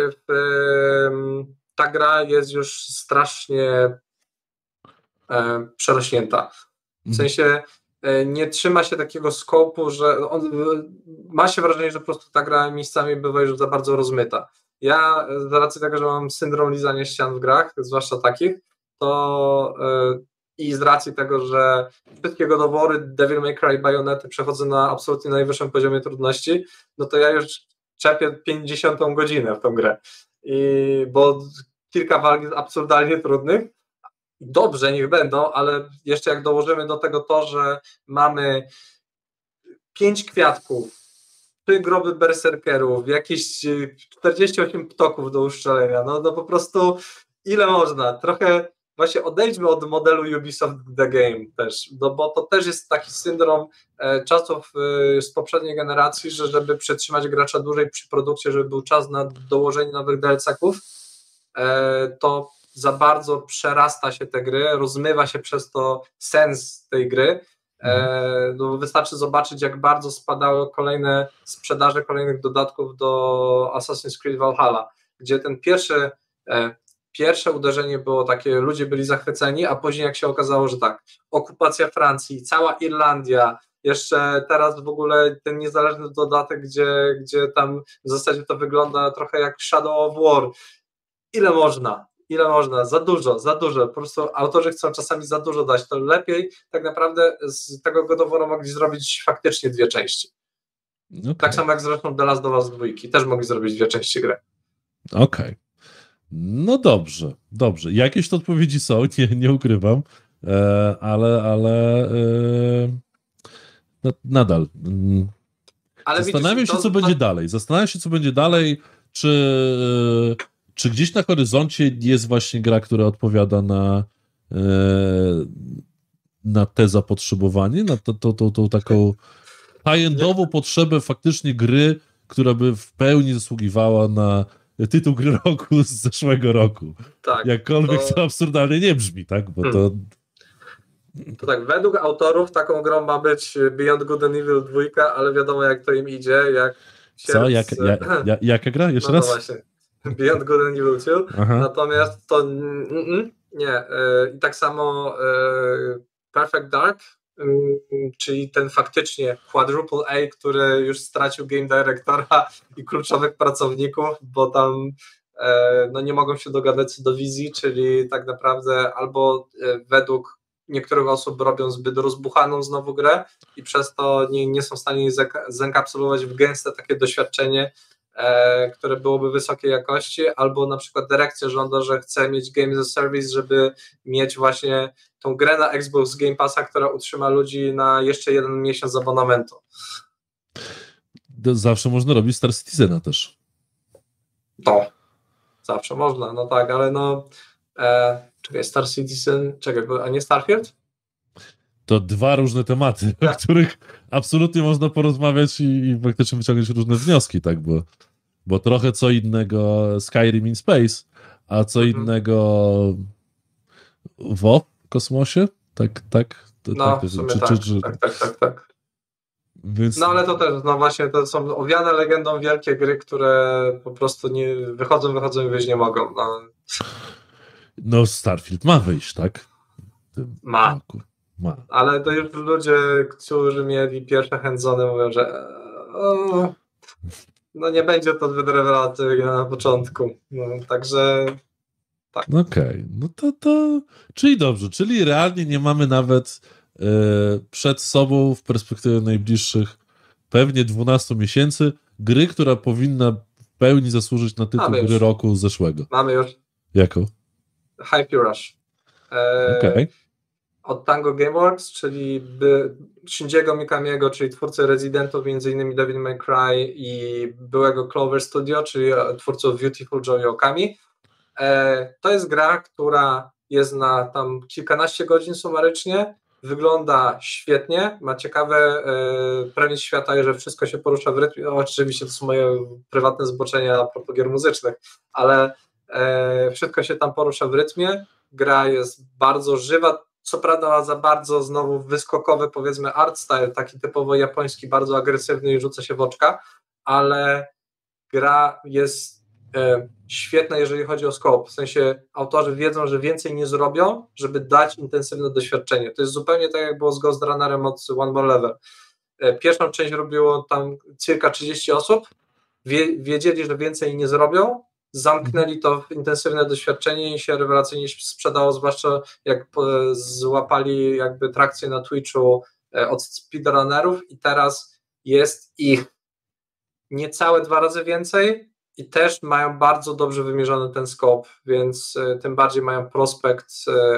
ta gra jest już strasznie przerośnięta. W sensie nie trzyma się takiego skopu, że ma się wrażenie, że po prostu ta gra miejscami bywa już za bardzo rozmyta. Ja z racji tego, że mam syndrom lizania ścian w grach, zwłaszcza takich, to i z racji tego, że wszystkie dowory Devil May Cry, Bayonety przechodzę na absolutnie najwyższym poziomie trudności, no to ja już czepię 50. godzinę w tą grę. Bo kilka walk jest absurdalnie trudnych. Dobrze, niech będą, ale jeszcze jak dołożymy do tego to, że mamy 5 kwiatków, 3 groby berserkerów, jakieś 48 ptoków do uszczelenia, no po prostu ile można? Trochę właśnie odejdźmy od modelu Ubisoft The Game też, no bo to też jest taki syndrom czasów z poprzedniej generacji, że żeby przetrzymać gracza dłużej przy produkcie, żeby był czas na dołożenie nowych DLC-ków, to za bardzo przerasta się te gry, rozmywa się przez to sens tej gry. No wystarczy zobaczyć, jak bardzo spadały kolejne sprzedaże kolejnych dodatków do Assassin's Creed Valhalla, gdzie ten pierwsze uderzenie było takie, ludzie byli zachwyceni, a później jak się okazało, że tak, okupacja Francji, cała Irlandia, jeszcze teraz w ogóle ten niezależny dodatek, gdzie tam w zasadzie to wygląda trochę jak Shadow of War. Ile można? Za dużo, po prostu autorzy chcą czasami za dużo dać, to lepiej tak naprawdę z tego God of War mogli zrobić faktycznie 2 części. Okay. Tak samo jak zresztą The Last of Us 2, też mogli zrobić 2 części gry. Okej. No dobrze. Jakieś to odpowiedzi są, nie ukrywam, ale nadal. Ale zastanawiam się, co będzie dalej. Czy gdzieś na horyzoncie jest właśnie gra, która odpowiada na te zapotrzebowanie, na tą taką high-endową potrzebę faktycznie gry, która by w pełni zasługiwała na tytuł gry roku z zeszłego roku. Tak, jakkolwiek to absurdalnie nie brzmi, tak? Bo to tak, według autorów taką grą ma być Beyond Good and Evil 2, ale wiadomo jak to im idzie, jak co? Jaka gra? Jeszcze raz? No właśnie. Beyond Good and Evil 2, natomiast to nie. I tak samo Perfect Dark, czyli ten faktycznie quadruple A, który już stracił game directora i kluczowych pracowników, bo tam no nie mogą się dogadać co do wizji, czyli tak naprawdę albo według niektórych osób robią zbyt rozbuchaną znowu grę i przez to nie są w stanie zenkapsulować w gęste takie doświadczenie, które byłoby wysokiej jakości, albo na przykład dyrekcja żąda, że chce mieć Game as a Service, żeby mieć właśnie tą grę na Xbox Game Passa, która utrzyma ludzi na jeszcze 1 miesiąc abonamentu. Zawsze można robić Star Citizena też. To. Zawsze można, no tak, ale czekaj, Star Citizen, a nie Starfield? To 2 różne tematy, o których absolutnie można porozmawiać i faktycznie wyciągnąć różne wnioski, tak, bo trochę co innego Skyrim in Space, a co innego WoW w kosmosie, tak? W sumie tak. Więc... No ale to też, właśnie to są owiane legendą wielkie gry, które po prostu nie wychodzą i wyjść nie mogą. No Starfield ma wyjść, tak? Ma. Ale to już ludzie, którzy mieli pierwsze hands-ony, mówią, że nie będzie to zbyt rewelacyjne na początku. Także tak. Okej, no to czyli dobrze, czyli realnie nie mamy nawet przed sobą w perspektywie najbliższych pewnie 12 miesięcy gry, która powinna w pełni zasłużyć na tytuł gry roku zeszłego. Mamy już. Jaką? Hype Rush. Od Tango Gameworks, czyli Shinjiego Mikamiego, czyli twórcy Residentów, m.in. Devil May Cry i byłego Clover Studio, czyli twórców Beautiful Joy Okami. To jest gra, która jest na tam kilkanaście godzin sumarycznie, wygląda świetnie, ma ciekawe premis świata, że wszystko się porusza w rytmie. Oczywiście to są moje prywatne zboczenia a propos gier muzycznych, ale wszystko się tam porusza w rytmie. Gra jest bardzo żywa, co prawda ma za bardzo znowu wyskokowy, powiedzmy, art style, taki typowo japoński, bardzo agresywny i rzuca się w oczka, ale gra jest świetna, jeżeli chodzi o scope, w sensie autorzy wiedzą, że więcej nie zrobią, żeby dać intensywne doświadczenie. To jest zupełnie tak, jak było z Ghost Runnerem od One More Level. Pierwszą część robiło tam circa 30 osób, wiedzieli, że więcej nie zrobią, zamknęli to w intensywne doświadczenie i się rewelacyjnie sprzedało, zwłaszcza jak złapali jakby trakcję na Twitchu od speedrunnerów i teraz jest ich niecałe 2 razy więcej i też mają bardzo dobrze wymierzony ten scope, więc tym bardziej mają prospekt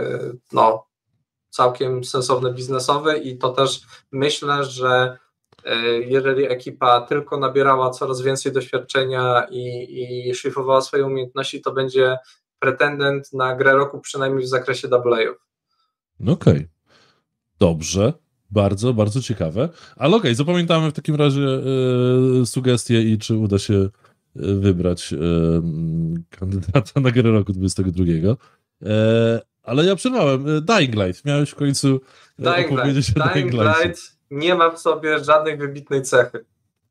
całkiem sensowny biznesowy i to też myślę, że jeżeli ekipa tylko nabierała coraz więcej doświadczenia i szlifowała swoje umiejętności, to będzie pretendent na grę roku przynajmniej w zakresie AA-ów. Okej. Dobrze. Bardzo, bardzo ciekawe. Ale okej, zapamiętamy w takim razie sugestie i czy uda się wybrać kandydata na grę roku 22. Ale ja przerwałem. Dying Light. Miałeś w końcu opowiedzieć o Dying Light. Nie ma w sobie żadnej wybitnej cechy.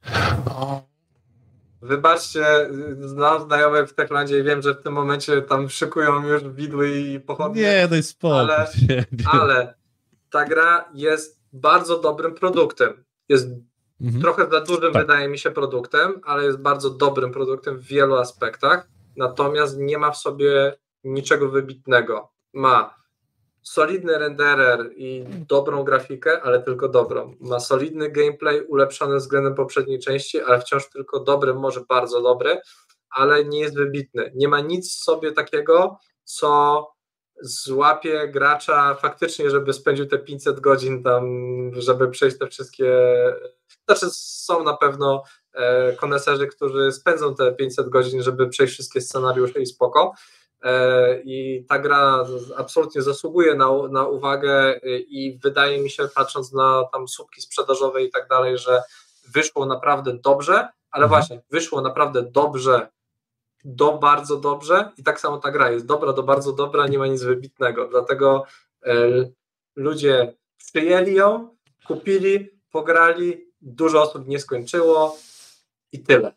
Wybaczcie, znam znajomych w Techlandzie i wiem, że w tym momencie tam szykują już widły i pochodnie. Nie, daj spokój. Ale ta gra jest bardzo dobrym produktem. Jest trochę za dużym, wydaje mi się, produktem, ale jest bardzo dobrym produktem w wielu aspektach. Natomiast nie ma w sobie niczego wybitnego. Ma solidny renderer i dobrą grafikę, ale tylko dobrą. Ma solidny gameplay ulepszony względem poprzedniej części, ale wciąż tylko dobry, może bardzo dobry, ale nie jest wybitny. Nie ma nic w sobie takiego, co złapie gracza faktycznie, żeby spędził te 500 godzin tam, żeby przejść te wszystkie... Znaczy są na pewno koneserzy, którzy spędzą te 500 godzin, żeby przejść wszystkie scenariusze i spoko. I ta gra absolutnie zasługuje na uwagę i wydaje mi się, patrząc na tam słupki sprzedażowe i tak dalej, że wyszło naprawdę dobrze, ale właśnie wyszło naprawdę dobrze do bardzo dobrze i tak samo ta gra jest dobra do bardzo dobra, nie ma nic wybitnego, dlatego ludzie przyjęli ją, kupili, pograli, dużo osób nie skończyło i tyle.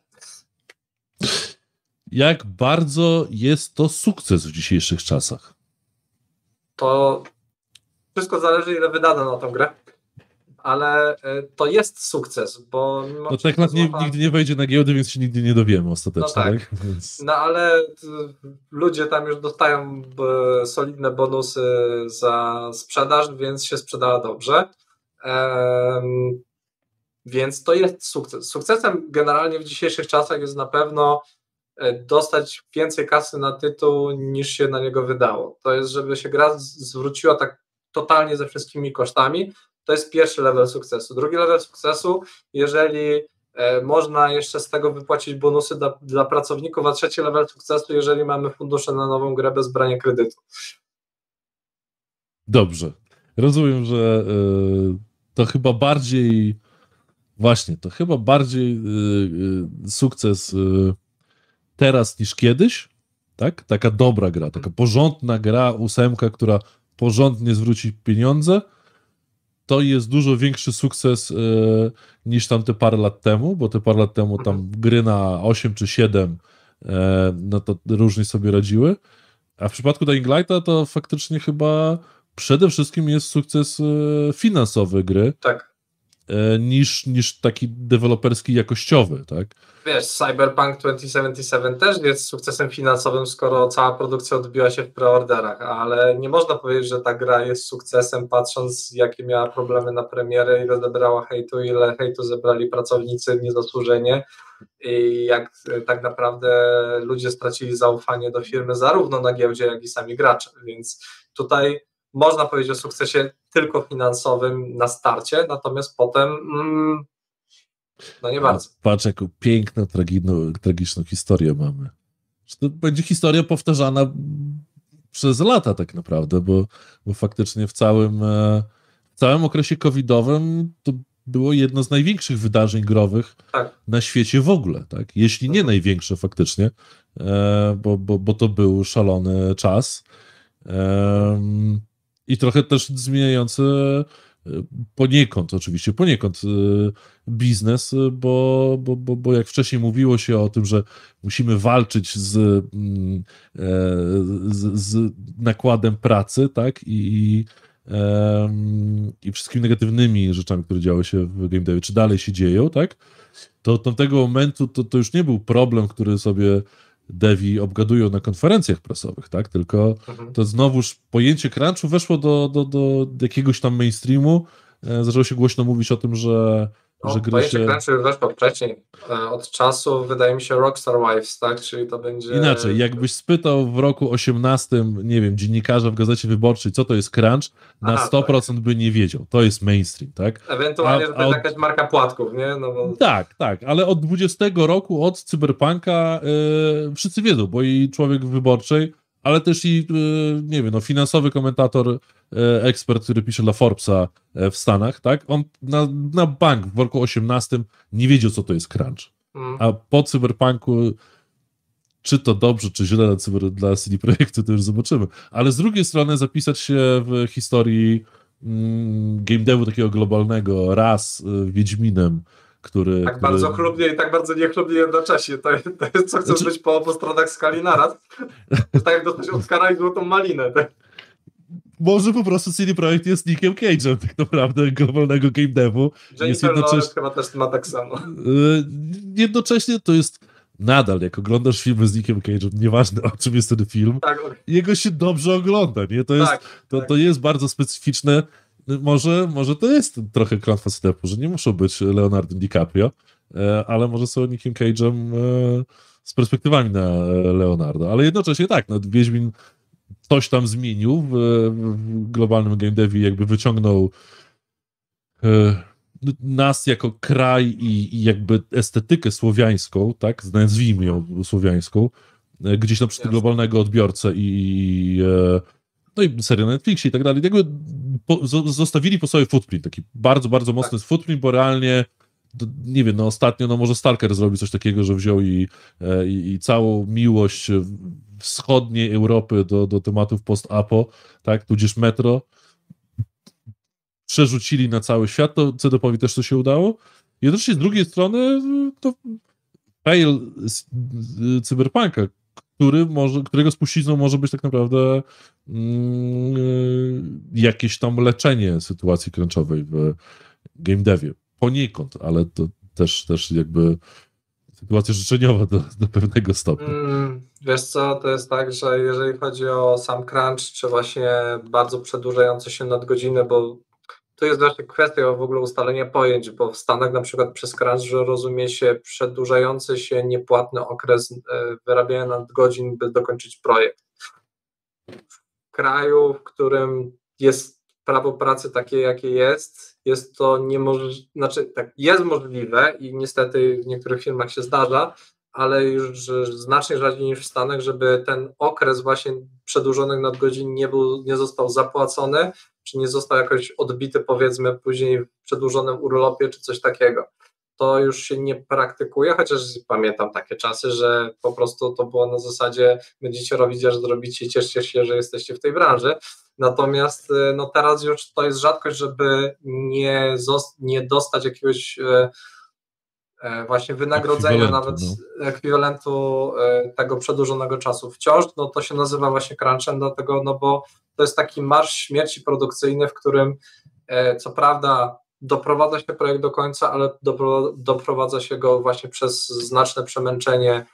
Jak bardzo jest to sukces w dzisiejszych czasach? To wszystko zależy, ile wydano na tą grę, ale to jest sukces, bo... No Techland nigdy nie wejdzie na giełdę, więc się nigdy nie dowiemy ostatecznie. No tak, Więc... no ale ludzie tam już dostają solidne bonusy za sprzedaż, więc się sprzedała dobrze. Więc to jest sukces. Sukcesem generalnie w dzisiejszych czasach jest na pewno dostać więcej kasy na tytuł niż się na niego wydało. To jest, żeby się gra zwróciła tak totalnie ze wszystkimi kosztami. To jest pierwszy level sukcesu. Drugi level sukcesu, jeżeli można jeszcze z tego wypłacić bonusy dla pracowników, a trzeci level sukcesu, jeżeli mamy fundusze na nową grę bez brania kredytu. Dobrze. Rozumiem, że to chyba bardziej sukces teraz niż kiedyś, tak? Taka dobra gra, taka porządna gra, 8, która porządnie zwróci pieniądze, to jest dużo większy sukces niż tam te parę lat temu, bo te parę lat temu tam gry na 8 czy 7 no to różnie sobie radziły, a w przypadku Dying Lighta to faktycznie chyba przede wszystkim jest sukces finansowy gry, tak. niż taki deweloperski, jakościowy, tak? Wiesz, Cyberpunk 2077 też jest sukcesem finansowym, skoro cała produkcja odbiła się w preorderach, ale nie można powiedzieć, że ta gra jest sukcesem, patrząc jakie miała problemy na premierę, ile zebrała hejtu, ile hejtu zebrali pracownicy niezasłużenie i jak tak naprawdę ludzie stracili zaufanie do firmy zarówno na giełdzie, jak i sami gracze, więc tutaj można powiedzieć o sukcesie tylko finansowym na starcie, natomiast potem no nie bardzo. Patrz, jaką piękną, tragiczną historię mamy. To będzie historia powtarzana przez lata tak naprawdę, bo faktycznie w całym okresie covidowym to było jedno z największych wydarzeń growych na świecie w ogóle, tak? Jeśli nie największe faktycznie, bo to był szalony czas. I trochę też zmieniający poniekąd biznes, bo jak wcześniej mówiło się o tym, że musimy walczyć z nakładem pracy, tak, i wszystkimi negatywnymi rzeczami, które działy się w game devie, czy dalej się dzieją, tak, to od tamtego momentu to już nie był problem, który sobie devi obgadują na konferencjach prasowych, tak? Tylko to znowuż pojęcie crunchu weszło do jakiegoś tam mainstreamu. Zaczęło się głośno mówić o tym, że gry pojęcie się... crunchu weszło wcześniej. Od czasu, wydaje mi się, Rockstar Wives, tak? Czyli to będzie... Inaczej, jakbyś spytał w roku 18, nie wiem, dziennikarza w Gazecie Wyborczej, co to jest crunch, na 100% by nie wiedział. To jest mainstream, tak? Ewentualnie, że to jest jakaś marka płatków, nie? No bo... Tak, ale od 20 roku, od Cyberpunka wszyscy wiedzą, bo i człowiek w Wyborczej, ale też i, nie wiem, no, finansowy komentator, ekspert, który pisze dla Forbesa w Stanach, tak? On na bank w roku 18 nie wiedział, co to jest crunch. A po Cyberpunku, czy to dobrze, czy źle dla CD Projektu, to już zobaczymy. Ale z drugiej strony zapisać się w historii game devu takiego globalnego raz Wiedźminem, który... bardzo chlubnie i tak bardzo niechlubnie jednocześnie. To jest co chcesz być po obu stronach skali naraz. To tak jak dostać Oscara i złotą malinę. Tak? Może po prostu CD Projekt jest Nickiem Cage'em tak naprawdę globalnego game devu. Jennifer Lawrence chyba też ma tak samo. Jednocześnie to jest nadal, jak oglądasz filmy z Nickiem Cage'em, nieważne o czym jest ten film, jego się dobrze ogląda, nie? To jest bardzo specyficzne. Może to jest trochę klątwa stepu, że nie muszą być Leonardo DiCaprio, ale może są Nickiem Cage'em z perspektywami na Leonardo. Ale jednocześnie tak, no, Wiedźmin coś tam zmienił w globalnym game devie, jakby wyciągnął nas jako kraj i jakby estetykę słowiańską, tak, nazwijmy ją słowiańską, gdzieś tam przy globalnego odbiorcę no i seria na Netflixie i tak dalej, jakby zostawili po sobie footprint, taki bardzo, bardzo mocny footprint, bo realnie, nie wiem, no ostatnio, no może Stalker zrobił coś takiego, że wziął i całą miłość wschodniej Europy do tematów post-apo, tak, tudzież Metro, przerzucili na cały świat, to CD-owi też to się udało. Jednocześnie z drugiej strony to fail Cyberpunka, którego spuścizną może być tak naprawdę jakieś tam leczenie sytuacji crunchowej w game devie. Poniekąd, ale to też jakby sytuacja życzeniowa do pewnego stopnia. Wiesz co, to jest tak, że jeżeli chodzi o sam crunch, czy właśnie bardzo przedłużające się nadgodziny, bo to jest właśnie kwestia w ogóle ustalenia pojęć, bo w Stanach na przykład przez crunch rozumie się przedłużający się niepłatny okres wyrabiania nadgodzin, by dokończyć projekt. W kraju, w którym jest prawo pracy takie, jakie jest to jest możliwe i niestety w niektórych firmach się zdarza, ale już znacznie rzadziej niż w Stanach, żeby ten okres właśnie przedłużonych nadgodzin nie został zapłacony, czy nie został jakoś odbity, powiedzmy, później w przedłużonym urlopie, czy coś takiego. To już się nie praktykuje, chociaż pamiętam takie czasy, że po prostu to było na zasadzie będziecie robić, aż zrobicie i cieszcie się, że jesteście w tej branży. Natomiast no teraz już to jest rzadkość, żeby nie dostać jakiegoś właśnie wynagrodzenia, nawet ekwiwalentu tego przedłużonego czasu. Wciąż no to się nazywa właśnie crunchem, dlatego, no bo to jest taki marsz śmierci produkcyjny, w którym co prawda doprowadza się projekt do końca, ale doprowadza się go właśnie przez znaczne przemęczenie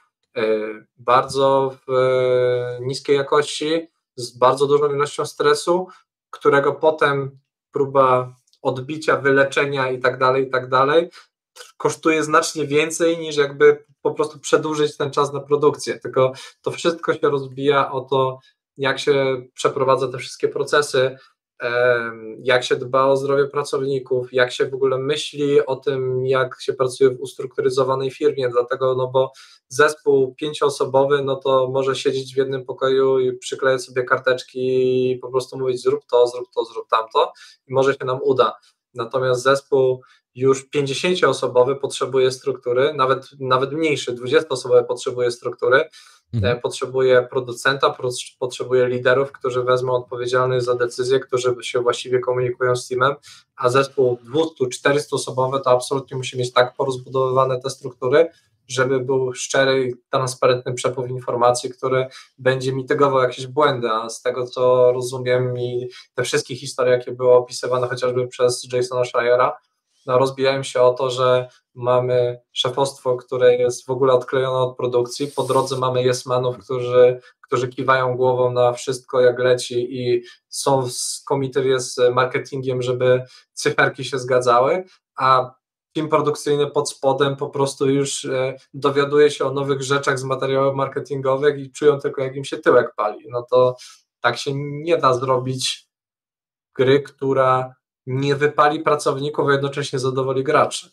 bardzo niskiej jakości, z bardzo dużą ilością stresu, którego potem próba odbicia, wyleczenia i tak dalej, kosztuje znacznie więcej niż jakby po prostu przedłużyć ten czas na produkcję, tylko to wszystko się rozbija o to, jak się przeprowadza te wszystkie procesy, jak się dba o zdrowie pracowników, jak się w ogóle myśli o tym, jak się pracuje w ustrukturyzowanej firmie, dlatego, no bo zespół 5-osobowy, no to może siedzieć w jednym pokoju i przyklejać sobie karteczki i po prostu mówić zrób to, zrób tamto i może się nam uda, natomiast zespół już 50-osobowy potrzebuje struktury, nawet mniejszy, 20-osobowy potrzebuje struktury, potrzebuje producenta, potrzebuje liderów, którzy wezmą odpowiedzialność za decyzje, którzy się właściwie komunikują z teamem, a zespół 200-400-osobowy to absolutnie musi mieć tak porozbudowywane te struktury, żeby był szczery i transparentny przepływ informacji, który będzie mitygował jakieś błędy, a z tego co rozumiem i te wszystkie historie, jakie były opisywane chociażby przez Jasona Schreiera, no, rozbijają się o to, że mamy szefostwo, które jest w ogóle odklejone od produkcji, po drodze mamy yes-manów, którzy kiwają głową na wszystko jak leci i są w komitywie z marketingiem, żeby cyferki się zgadzały, a team produkcyjny pod spodem po prostu już dowiaduje się o nowych rzeczach z materiałów marketingowych i czują tylko, jak im się tyłek pali. No to tak się nie da zrobić gry, która nie wypali pracowników, a jednocześnie zadowoli graczy.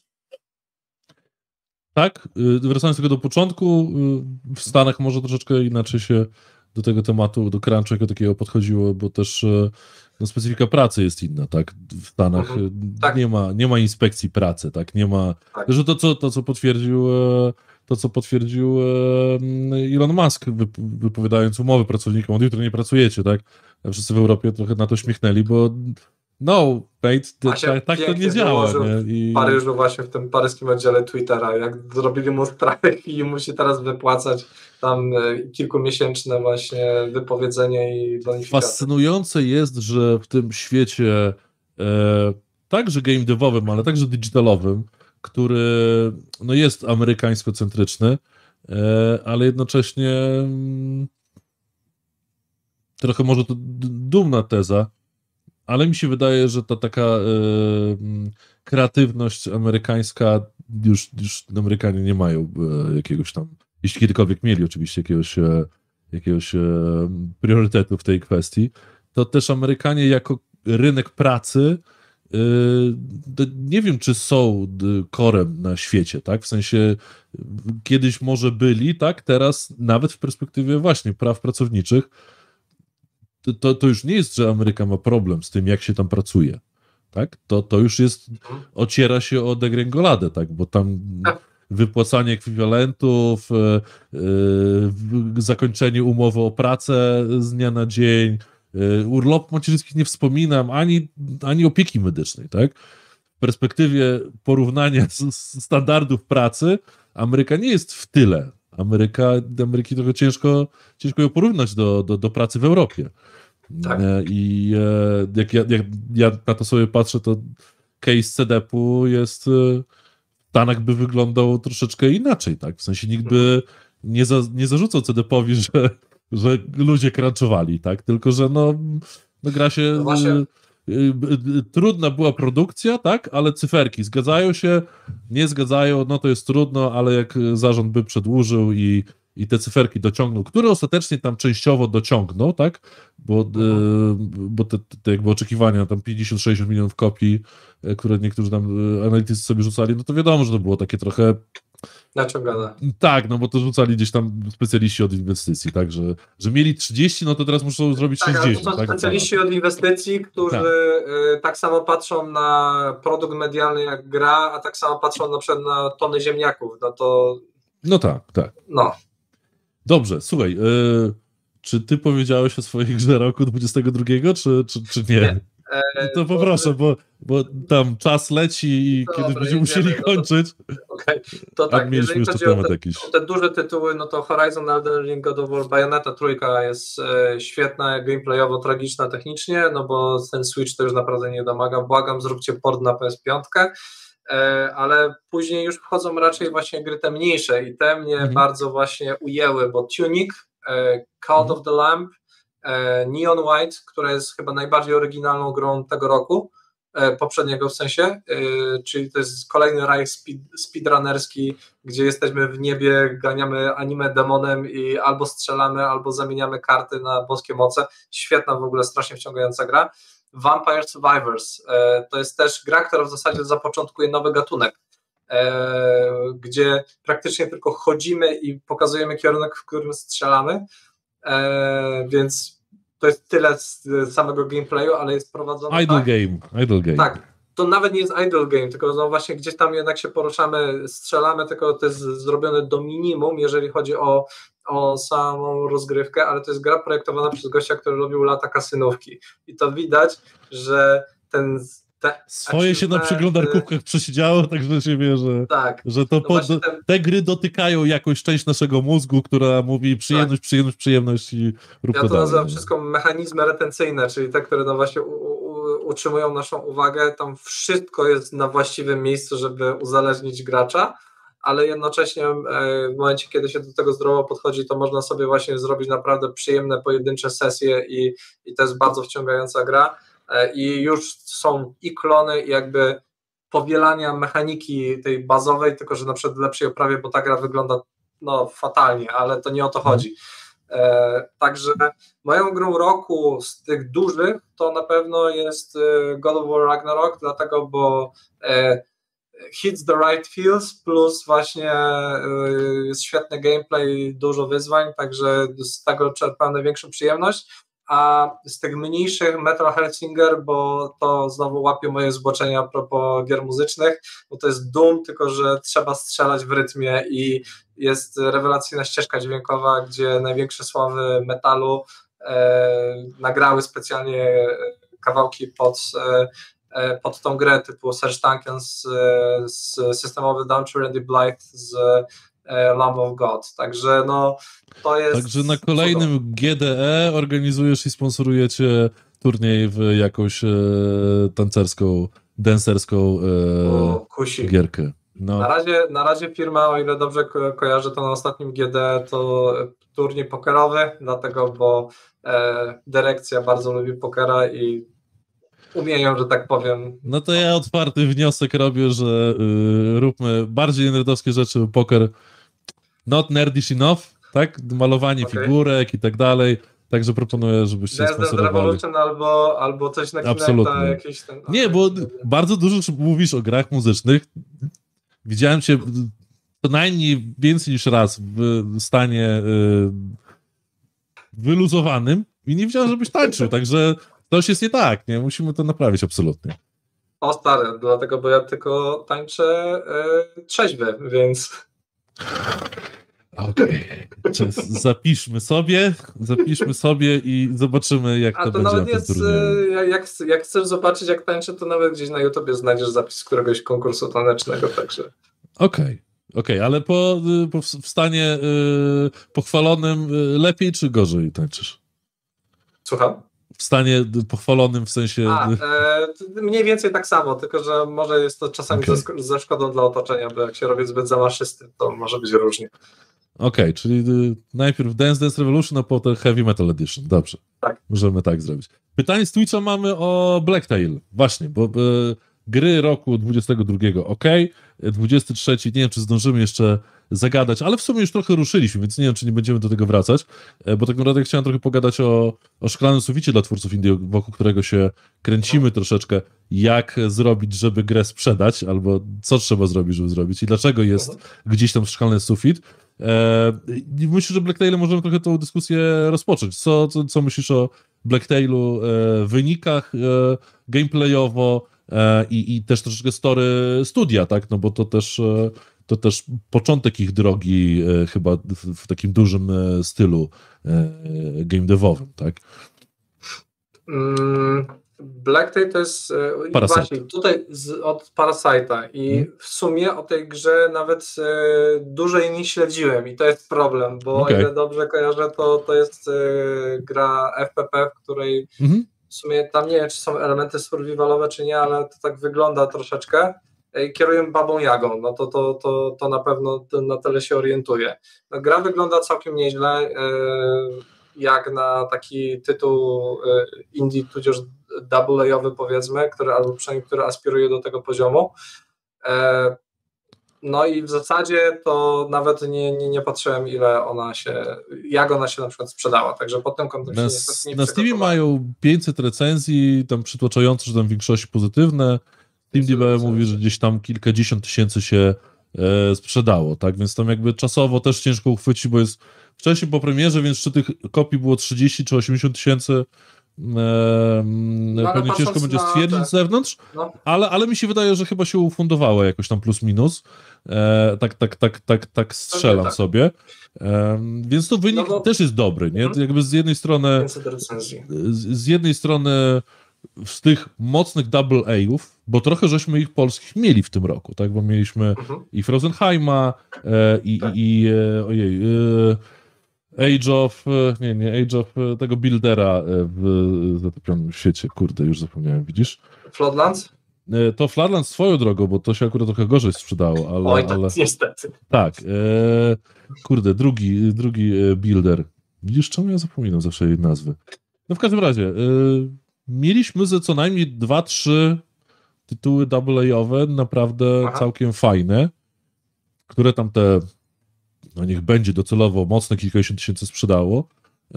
Tak, wracając tylko do początku, w Stanach może troszeczkę inaczej się do tego tematu, do crunchu jako takiego podchodziło, bo też no, specyfika pracy jest inna, tak? W Stanach tak. Nie ma inspekcji pracy, tak? Nie ma, tak. Że to, co potwierdził Elon Musk, wypowiadając umowy pracownikom, od jutra nie pracujecie, tak? A wszyscy w Europie trochę na to śmiechnęli, bo no, tak to nie działa. Nie? W Paryżu właśnie w tym paryskim oddziale Twittera, jak zrobili mu strajk i musi teraz wypłacać tam kilkumiesięczne właśnie wypowiedzenie i bonifikaty. Fascynujące jest, że w tym świecie także game devowym, ale także digitalowym, który no, jest amerykańsko-centryczny, ale jednocześnie trochę może to dumna teza, ale mi się wydaje, że ta taka kreatywność amerykańska, już Amerykanie nie mają jakiegoś tam, jeśli kiedykolwiek mieli oczywiście jakiegoś priorytetu w tej kwestii, to też Amerykanie jako rynek pracy nie wiem, czy są korem na świecie, tak? W sensie kiedyś może byli, tak? Teraz nawet w perspektywie właśnie praw pracowniczych to już nie jest, że Ameryka ma problem z tym, jak się tam pracuje, tak? To już jest, ociera się o degrengoladę, tak? Bo tam wypłacanie ekwiwalentów, zakończenie umowy o pracę z dnia na dzień, urlop macierzyńskich nie wspominam, ani opieki medycznej, tak? W perspektywie porównania standardów pracy Ameryka nie jest w tyle. Ameryki trochę ciężko ją porównać do pracy w Europie. Tak. I jak ja na to sobie patrzę, to case CDP-u jest w Stanach by wyglądał troszeczkę inaczej, tak? W sensie nikt by nie zarzucał CDP-owi, że ludzie crunchowali, tak? Tylko, że no gra się trudna była produkcja, tak, ale cyferki zgadzają się, nie zgadzają, no to jest trudno, ale jak zarząd by przedłużył i te cyferki dociągnął, które ostatecznie tam częściowo dociągnął, tak, bo te jakby oczekiwania, tam 50-60 milionów kopii, które niektórzy tam analitycy sobie rzucali, no to wiadomo, że to było takie trochę naciągane. Tak, no bo to rzucali gdzieś tam specjaliści od inwestycji, tak, że mieli 30, no to teraz muszą zrobić 60. Tak, to są tak, specjaliści od inwestycji, którzy tak samo patrzą na produkt medialny jak gra, a tak samo patrzą na przykład na tony ziemniaków, no to... No tak. No. Dobrze, słuchaj, czy ty powiedziałeś o swojej grze roku 22, czy nie? To poproszę, bo tam czas leci i kiedyś będziemy musieli kończyć. Okej. To tak, mieliśmy jeszcze temat jakiś. Te duże tytuły, no to Horizon, Elden Ring, God of War, Bayonetta trójka jest świetna, gameplayowo, tragiczna technicznie, no bo ten Switch to już naprawdę nie domaga. Błagam, zróbcie port na PS5, ale później już wchodzą raczej właśnie gry te mniejsze i te mnie bardzo właśnie ujęły, bo Tunic, Cult of the Lamb, Neon White, która jest chyba najbardziej oryginalną grą tego roku, poprzedniego w sensie, czyli to jest kolejny raj speedrunnerski, gdzie jesteśmy w niebie, ganiamy anime demonem i albo strzelamy, albo zamieniamy karty na boskie moce. Świetna w ogóle, strasznie wciągająca gra. Vampire Survivors, to jest też gra, która w zasadzie zapoczątkuje nowy gatunek, gdzie praktycznie tylko chodzimy i pokazujemy kierunek, w którym strzelamy, więc to jest tyle z samego gameplayu, ale jest prowadzone Idle game. Tak, to nawet nie jest idle game, tylko no właśnie gdzieś tam jednak się poruszamy, strzelamy, tylko to jest zrobione do minimum, jeżeli chodzi o samą rozgrywkę, ale to jest gra projektowana przez gościa, który robił lata kasynówki i to widać, że swoje się na przeglądarkówkach przesiedziało, także się wie, że to te gry dotykają jakąś część naszego mózgu, która mówi przyjemność i rób to dalej. Ja to nazywam wszystko mechanizmy retencyjne, czyli te, które no właśnie utrzymują naszą uwagę, tam wszystko jest na właściwym miejscu, żeby uzależnić gracza, ale jednocześnie w momencie, kiedy się do tego zdrowo podchodzi, to można sobie właśnie zrobić naprawdę przyjemne, pojedyncze sesje i to jest bardzo wciągająca gra. I już są i klony, i jakby powielania mechaniki tej bazowej, tylko że na przykład w lepszej oprawie, bo ta gra wygląda fatalnie, ale to nie o to chodzi. Także moją grą roku z tych dużych to na pewno jest God of War Ragnarok, dlatego, bo hits the right feels, plus właśnie jest świetny gameplay, dużo wyzwań, także z tego czerpam największą przyjemność. A z tych mniejszych Metal Hellsinger, bo to znowu łapie moje zboczenia a propos gier muzycznych, bo to jest Doom, tylko że trzeba strzelać w rytmie i jest rewelacyjna ścieżka dźwiękowa, gdzie największe sławy metalu nagrały specjalnie kawałki pod tą grę, typu Serge Tankian z systemowy Downture Randy Blythe z Lamb of God, także no to jest... Także na kolejnym GDE organizujesz i sponsorujecie turniej w jakąś tancerską, dancerską gierkę. No. Na razie firma, o ile dobrze kojarzę, to na ostatnim GDE to turniej pokerowy, dlatego, bo dyrekcja bardzo lubi pokera i umieją, że tak powiem. No to ja otwarty wniosek robię, że róbmy bardziej nerdowskie rzeczy, poker not nerdish enough, tak? Malowanie figurek i tak dalej. Także proponuję, żebyście Dance sponsorowali. Revolution albo coś na Kinecta, jakiś ten... Nie, bo bardzo dużo mówisz o grach muzycznych. Widziałem cię co najmniej więcej niż raz w stanie wyluzowanym i nie widziałem, żebyś tańczył, także coś jest nie tak, nie? Musimy to naprawić absolutnie. O stary, dlatego, bo ja tylko tańczę trzeźwy, więc... Okej. Zapiszmy sobie i zobaczymy, jak to będzie. A to nawet jest, jak chcesz zobaczyć, jak tańczę, to nawet gdzieś na YouTubie znajdziesz zapis któregoś konkursu tanecznego, także... Okej, ale w stanie pochwalonym lepiej czy gorzej tańczysz? Słucham? W stanie pochwalonym w sensie... Mniej więcej tak samo, tylko że może jest to czasami ze szkodą dla otoczenia, bo jak się robi zbyt zamaszysty, to może być różnie. Okej, czyli najpierw Dance Revolution, a potem Heavy Metal Edition. Dobrze. Tak. Możemy tak zrobić. Pytanie z Twitcha mamy o Blacktail. Właśnie, bo gry roku 22 23 nie wiem, czy zdążymy jeszcze zagadać, ale w sumie już trochę ruszyliśmy, więc nie wiem, czy nie będziemy do tego wracać, bo tak naprawdę chciałem trochę pogadać o szklanym suficie dla twórców indie, wokół którego się kręcimy troszeczkę, jak zrobić, żeby grę sprzedać, albo co trzeba zrobić, żeby zrobić i dlaczego jest gdzieś tam szklany sufit. Myślę, że Blacktailem możemy trochę tą dyskusję rozpocząć. Co myślisz o Blacktailu, wynikach gameplayowo i też troszeczkę story studia, tak? No bo to też początek ich drogi chyba w takim dużym stylu game devowym, tak? Blacktail to jest właśnie tutaj od Parasite'a i w sumie o tej grze nawet dłużej nie śledziłem i to jest problem, bo o ile dobrze kojarzę, to jest gra FPP, w której w sumie tam nie wiem, czy są elementy survivalowe, czy nie, ale to tak wygląda troszeczkę. Kieruję Babą Jagą, no to na pewno na tyle się orientuję. No, gra wygląda całkiem nieźle, jak na taki tytuł indie, tudzież double-A-owy powiedzmy, albo przynajmniej który aspiruje do tego poziomu. No i w zasadzie to nawet nie patrzyłem, jak ona się na przykład sprzedała, także pod tym kątem nie na Steamie mają 500 recenzji, tam przytłaczające, że tam w większości pozytywne. TeamDB mówi, że gdzieś tam kilkadziesiąt tysięcy się sprzedało, tak, więc tam jakby czasowo też ciężko uchwycić, bo jest wcześniej po premierze, więc czy tych kopii było 30 czy 80 tysięcy, pewnie ciężko będzie stwierdzić z zewnątrz, ale mi się wydaje, że chyba się ufundowało jakoś tam plus minus, tak strzelam sobie, więc to wynik też jest dobry, nie? Jakby z jednej strony z tych mocnych double A'ów, bo trochę żeśmy ich polskich mieli w tym roku, tak, bo mieliśmy i Frozenheima, Age of tego buildera w zatopionym świecie, kurde, już zapomniałem, widzisz? Floodlands? To Floodlands swoją drogą, bo to się akurat trochę gorzej sprzedało, ale... Oj, tak, niestety. Tak, kurde, drugi builder. Widzisz, czemu ja zapominam zawsze jej nazwy? No w każdym razie, mieliśmy ze co najmniej 2-3 tytuły double-A-owe, naprawdę całkiem fajne, które tam no niech będzie docelowo mocne kilkadziesiąt tysięcy sprzedało.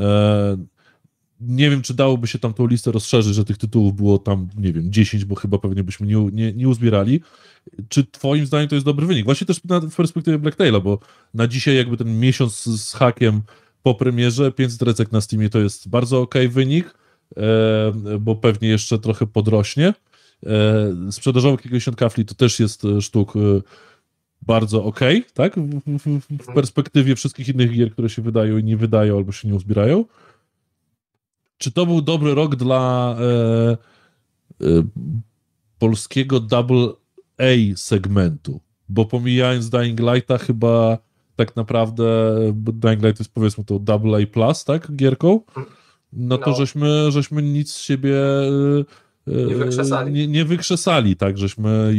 Nie wiem, czy dałoby się tam tą listę rozszerzyć, że tych tytułów było tam, nie wiem, 10, bo chyba pewnie byśmy nie uzbierali. Czy twoim zdaniem to jest dobry wynik? Właśnie też w perspektywie Blacktaila, bo na dzisiaj jakby ten miesiąc z hakiem po premierze, 500 recek na Steamie to jest bardzo okej wynik, bo pewnie jeszcze trochę podrośnie. Sprzedażowo kilkadziesiąt kafli to też jest sztuk bardzo okej, tak? W perspektywie wszystkich innych gier, które się wydają i nie wydają, albo się nie uzbierają. Czy to był dobry rok dla polskiego double A segmentu? Bo pomijając Dying Lighta, chyba tak naprawdę Dying Light jest, powiedzmy, to double A plus, tak? Gierką. No to żeśmy nic z siebie nie wykrzesali, tak? Żeśmy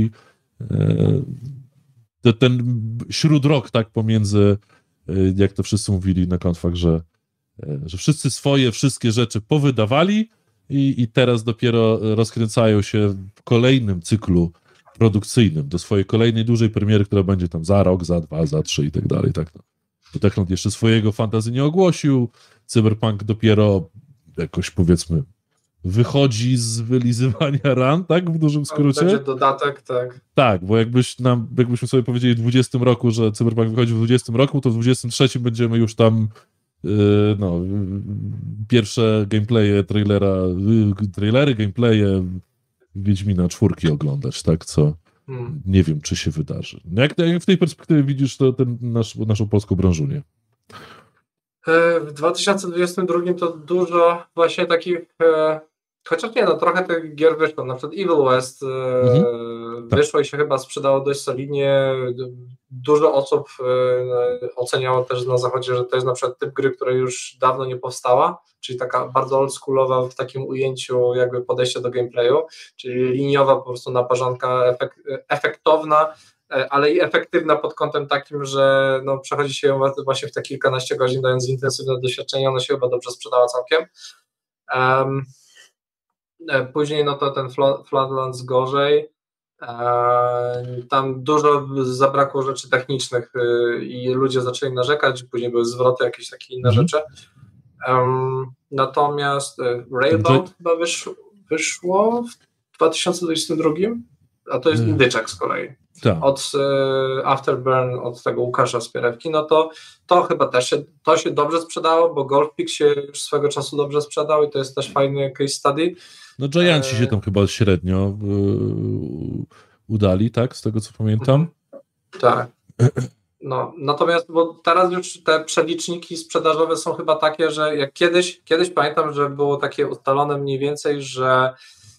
ten śródrok, tak, pomiędzy, jak to wszyscy mówili na konfach, że wszyscy wszystkie rzeczy powydawali i teraz dopiero rozkręcają się w kolejnym cyklu produkcyjnym do swojej kolejnej dużej premiery, która będzie tam za rok, za 2, za 3 i tak dalej. Tak, no. Techland jeszcze swojego fantasy nie ogłosił, Cyberpunk dopiero jakoś, powiedzmy, wychodzi z wylizywania ran, tak, w dużym skrócie. Będzie dodatek, tak. Tak, bo jakbyśmy sobie powiedzieli w 20 roku, że Cyberpunk wychodzi w 20 roku, to w 23 będziemy już tam pierwsze trailery, gameplaye Wiedźmina 4 oglądać, tak, co nie wiem, czy się wydarzy. Jak w tej perspektywie widzisz naszą polską branżunię? W 2022 to dużo właśnie takich, chociaż nie, no trochę tych gier wyszło, na przykład Evil West wyszło i się chyba sprzedało dość solidnie, dużo osób oceniało też na zachodzie, że to jest na przykład typ gry, która już dawno nie powstała, czyli taka bardzo oldschoolowa w takim ujęciu jakby podejście do gameplayu, czyli liniowa po prostu naparzanka, efektowna, ale i efektywna pod kątem takim, że no, przechodzi się ją właśnie w te kilkanaście godzin, dając intensywne doświadczenie, ona się chyba dobrze sprzedała całkiem. Później no to ten Floodlands gorzej. Tam dużo zabrakło rzeczy technicznych i ludzie zaczęli narzekać, później były zwroty, jakieś takie inne rzeczy. Natomiast Railbound chyba wyszło w 2022, a to jest indyczek z kolei. Tak. Od Afterburn, od tego Łukasza Spierewki, no to chyba też się dobrze sprzedało, bo Golfpix się już swego czasu dobrze sprzedał i to jest też fajny case study. No Giantsi się tam chyba średnio udali, tak? Z tego co pamiętam. Tak. No, natomiast bo teraz już te przeliczniki sprzedażowe są chyba takie, że jak kiedyś pamiętam, że było takie ustalone mniej więcej, że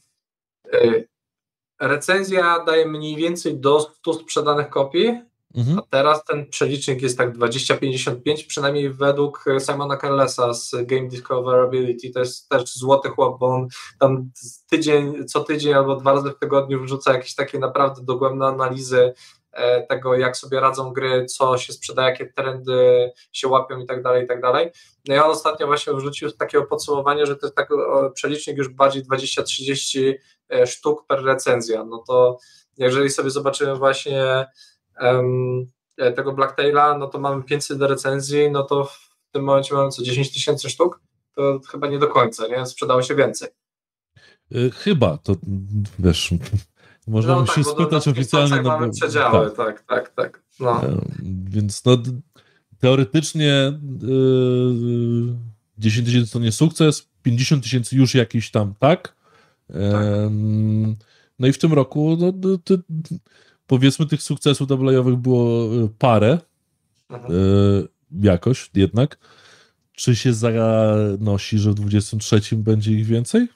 recenzja daje mniej więcej do 100 sprzedanych kopii, a teraz ten przelicznik jest tak 20-55, przynajmniej według Simona Carlesa z Game Discoverability. To jest też złoty chłop, bo on tam co tydzień albo 2 razy w tygodniu wrzuca jakieś takie naprawdę dogłębne analizy tego, jak sobie radzą gry, co się sprzeda, jakie trendy się łapią i tak dalej, i tak dalej. No i on ostatnio właśnie wrzucił takiego podsumowania, że to jest taki przelicznik już bardziej 20-30 sztuk per recenzja. No to jeżeli sobie zobaczymy właśnie tego Blacktaila, no to mamy 500 recenzji, no to w tym momencie mamy co 10 000 sztuk, to chyba nie do końca, nie? Sprzedało się więcej. Chyba, to wiesz, można by się spytać oficjalnie. No, mamy przedziały, tak. No. Więc no, teoretycznie 10 000 to nie sukces, 50 000 już jakiś tam, tak? No i w tym roku powiedzmy tych sukcesów AA-owych było parę, jakoś jednak. Czy się zanosi, że w 23 będzie ich więcej?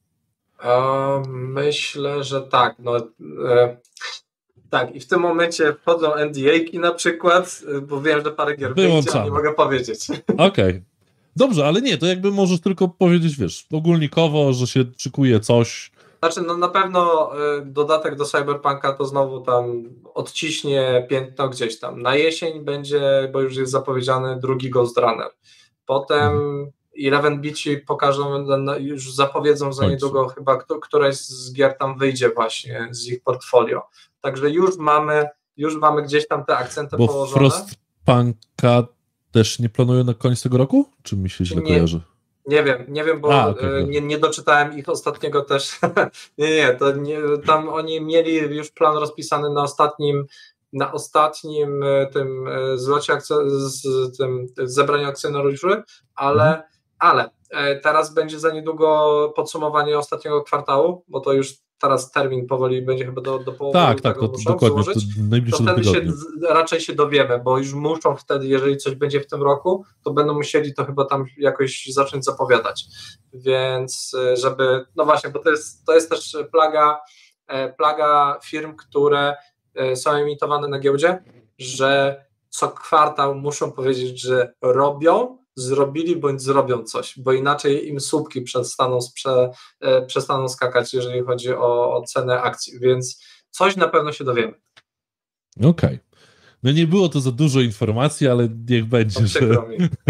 Myślę, że tak. No, tak, i w tym momencie wchodzą NDA-ki na przykład, bo wiem, że parę gier wyjdzie, a nie mogę powiedzieć. Okej. Dobrze, ale nie, to jakby możesz tylko powiedzieć, wiesz, ogólnikowo, że się szykuje coś. Znaczy, no na pewno dodatek do Cyberpunka to znowu tam odciśnie piętno gdzieś tam. Na jesień będzie, bo już jest zapowiedziany drugi Ghost Runner. Potem 11-bici pokażą, już zapowiedzą za niedługo chyba, któraś z gier tam wyjdzie właśnie z ich portfolio. Także już mamy gdzieś tam te akcenty położone. Frostpunka też nie planują na koniec tego roku? Czy mi się źle kojarzy? Nie wiem, bo nie doczytałem ich ostatniego też. Tam oni mieli już plan rozpisany na ostatnim tym zlocie z tym zebraniu akcjonariuszy, ale teraz będzie za niedługo podsumowanie ostatniego kwartału, bo to już teraz termin powoli będzie chyba do połowy tego muszą dokładnie, złożyć, to wtedy raczej się dowiemy, bo już muszą wtedy, jeżeli coś będzie w tym roku, to będą musieli to chyba tam jakoś zacząć zapowiadać, więc żeby, no właśnie, bo to jest też plaga firm, które są emitowane na giełdzie, że co kwartał muszą powiedzieć, że zrobili bądź zrobią coś, bo inaczej im słupki przestaną skakać, jeżeli chodzi o cenę akcji, więc coś na pewno się dowiemy. Okej. No nie było to za dużo informacji, ale niech będzie, że...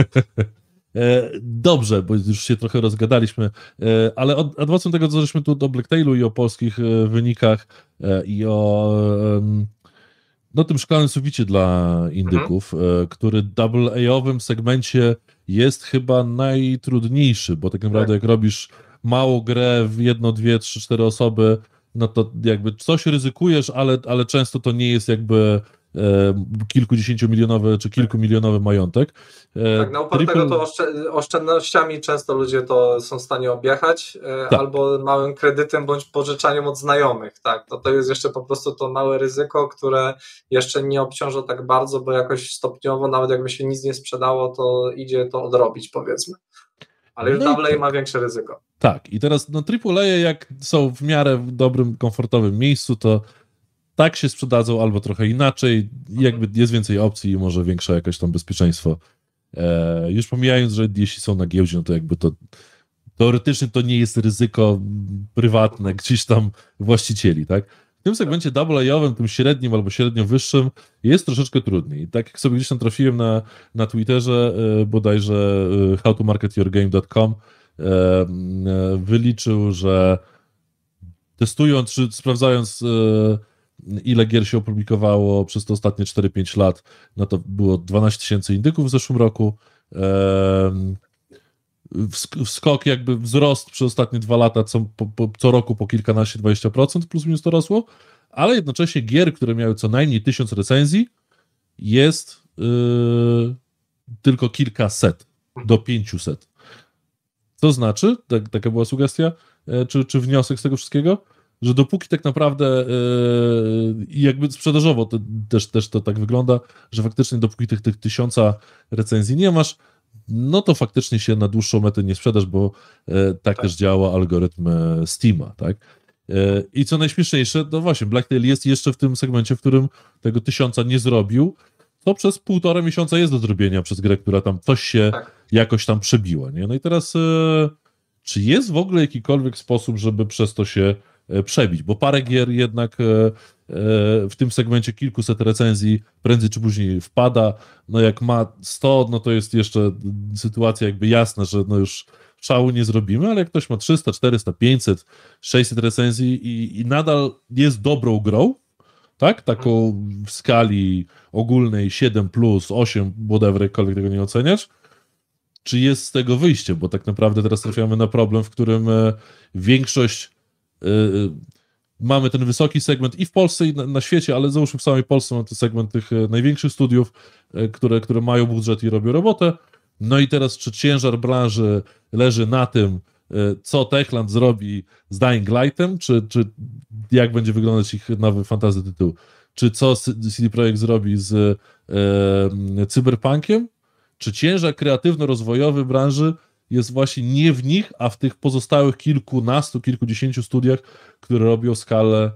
Dobrze, bo już się trochę rozgadaliśmy, ale odwracam do tego, co żeśmy tu o Blacktailu i o polskich wynikach i o tym szklanym suficie dla indyków, który w AA-owym segmencie jest chyba najtrudniejszy, bo tak naprawdę jak robisz małą grę w 1, 2, 3, 4 osoby, no to jakby coś ryzykujesz, ale często to nie jest jakby kilkudziesięciomilionowy czy kilkumilionowy majątek. Tak, na upartego to oszczędnościami często ludzie to są w stanie objechać, albo małym kredytem bądź pożyczaniem od znajomych. Tak, to jest jeszcze po prostu to małe ryzyko, które jeszcze nie obciąża tak bardzo, bo jakoś stopniowo, nawet jakby się nic nie sprzedało, to idzie to odrobić, powiedzmy. Ale już AA ma większe ryzyko. Tak, i teraz AAA jak są w miarę w dobrym, komfortowym miejscu, to tak się sprzedadzą albo trochę inaczej, jakby jest więcej opcji i może większe jakieś tam bezpieczeństwo. Już pomijając, że jeśli są na giełdzie, no to jakby to teoretycznie to nie jest ryzyko prywatne gdzieś tam właścicieli, tak? w tym segmencie AA-owym, tym średnim albo średnio wyższym jest troszeczkę trudniej. Tak jak sobie gdzieś tam trafiłem na Twitterze, bodajże howtomarketyourgame.com wyliczył, że testując czy sprawdzając ile gier się opublikowało przez te ostatnie 4-5 lat, no to było 12 000 indyków w zeszłym roku. Skok, jakby wzrost przez ostatnie 2 lata, co roku po kilkanaście, 20% plus minus to rosło, ale jednocześnie gier, które miały co najmniej 1000 recenzji, jest tylko kilkaset do 500. Co znaczy, taka była sugestia, czy wniosek z tego wszystkiego, że dopóki tak naprawdę jakby sprzedażowo też to tak wygląda, że faktycznie dopóki tych 1000 recenzji nie masz, no to faktycznie się na dłuższą metę nie sprzedasz, bo tak też działa algorytm Steama, tak? I co najśmieszniejsze, no właśnie, Blacktail jest jeszcze w tym segmencie, w którym tego 1000 nie zrobił, to przez 1,5 miesiąca jest do zrobienia przez grę, która tam coś się jakoś tam przebiła, nie? No i teraz czy jest w ogóle jakikolwiek sposób, żeby przez to się przebić? Bo parę gier jednak w tym segmencie kilkuset recenzji prędzej czy później wpada. No jak ma 100, no to jest jeszcze sytuacja jakby jasna, że no już szału nie zrobimy, ale jak ktoś ma 300, 400, 500, 600 recenzji i nadal jest dobrą grą, tak? Taką w skali ogólnej 7+, 8, whatever, jakkolwiek tego nie oceniać, czy jest z tego wyjście? Bo tak naprawdę teraz trafiamy na problem, w którym większość mamy ten wysoki segment i w Polsce, i na świecie, ale załóżmy w samej Polsce mamy ten segment tych największych studiów, które mają budżet i robią robotę. No i teraz czy ciężar branży leży na tym, co Techland zrobi z Dying Lightem, czy jak będzie wyglądać ich nowy fantasy tytuł, czy co CD Projekt zrobi z Cyberpunkiem, czy ciężar kreatywno-rozwojowy branży jest właśnie nie w nich, a w tych pozostałych kilkunastu, kilkudziesięciu studiach, które robią skalę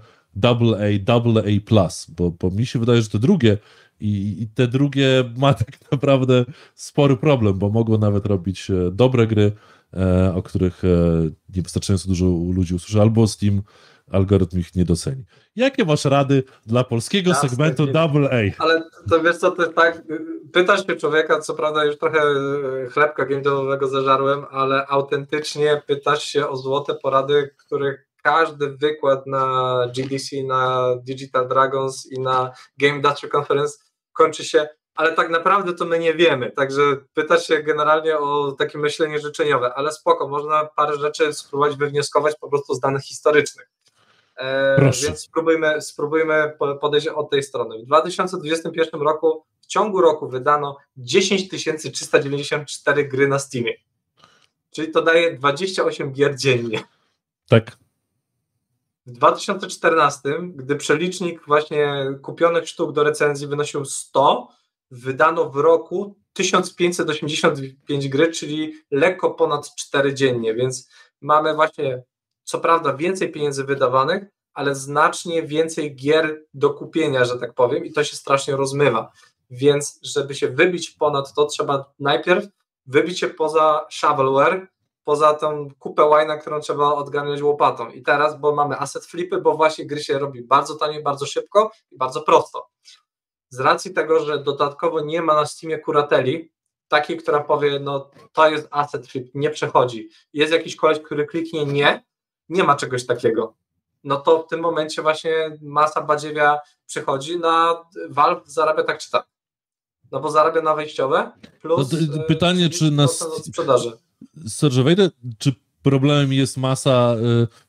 AA+, bo mi się wydaje, że te drugie i te drugie ma tak naprawdę spory problem, bo mogą nawet robić dobre gry, o których niewystarczająco dużo ludzi usłyszy, albo Steam algorytm ich nie doceni. Jakie masz rady dla polskiego segmentu AA? Ale to wiesz co, to tak, pytasz się człowieka, co prawda już trochę chlebka gamedewowego zażarłem, ale autentycznie pytasz się o złote porady, których każdy wykład na GDC, na Digital Dragons i na Game Industry Conference kończy się, ale tak naprawdę to my nie wiemy, także pytasz się generalnie o takie myślenie życzeniowe, ale spoko, można parę rzeczy spróbować wywnioskować po prostu z danych historycznych. Więc spróbujmy podejść od tej strony. W 2021 roku w ciągu roku wydano 10 394 gry na Steamie, czyli to daje 28 gier dziennie. Tak. W 2014, gdy przelicznik właśnie kupionych sztuk do recenzji wynosił 100, wydano w roku 1585 gry, czyli lekko ponad 4 dziennie, więc mamy właśnie co prawda więcej pieniędzy wydawanych, ale znacznie więcej gier do kupienia, że tak powiem, i to się strasznie rozmywa. Więc żeby się wybić ponad to, trzeba najpierw wybić się poza shovelware, poza tą kupę łajna, którą trzeba odgarnąć łopatą. I teraz, bo mamy asset flipy, bo właśnie gry się robi bardzo tanio, bardzo szybko i bardzo prosto. Z racji tego, że dodatkowo nie ma na Steamie kurateli, takiej, która powie, no to jest asset flip, nie przechodzi. Jest jakiś koleś, który kliknie nie ma czegoś takiego. No to w tym momencie właśnie masa badziewia przychodzi, na Valve zarabia tak czy tak. No bo zarabia na wejściowe, plus no pytanie, czy na sprzedaży. Sergio, wejdę, czy problemem jest masa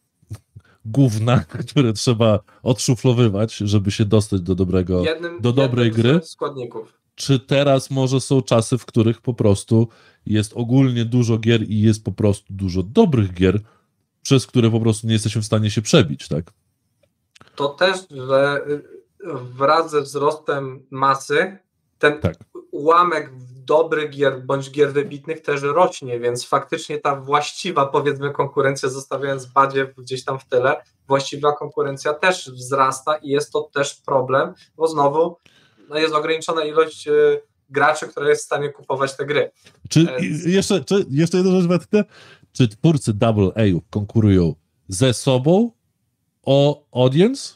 gówna, które trzeba odszuflowywać, żeby się dostać do dobrej gry? Składników. Czy teraz może są czasy, w których po prostu jest ogólnie dużo gier i jest po prostu dużo dobrych gier, przez które po prostu nie jesteśmy w stanie się przebić, tak? To też, że wraz ze wzrostem masy ten ułamek dobrych gier bądź gier wybitnych też rośnie, więc faktycznie ta właściwa, powiedzmy, konkurencja, zostawiając badziew gdzieś tam w tyle, właściwa konkurencja też wzrasta i jest to też problem, bo znowu jest ograniczona ilość graczy, która jest w stanie kupować te gry. Jeszcze jedna rzecz, Wetkę. Czy twórcy AA konkurują ze sobą o audience,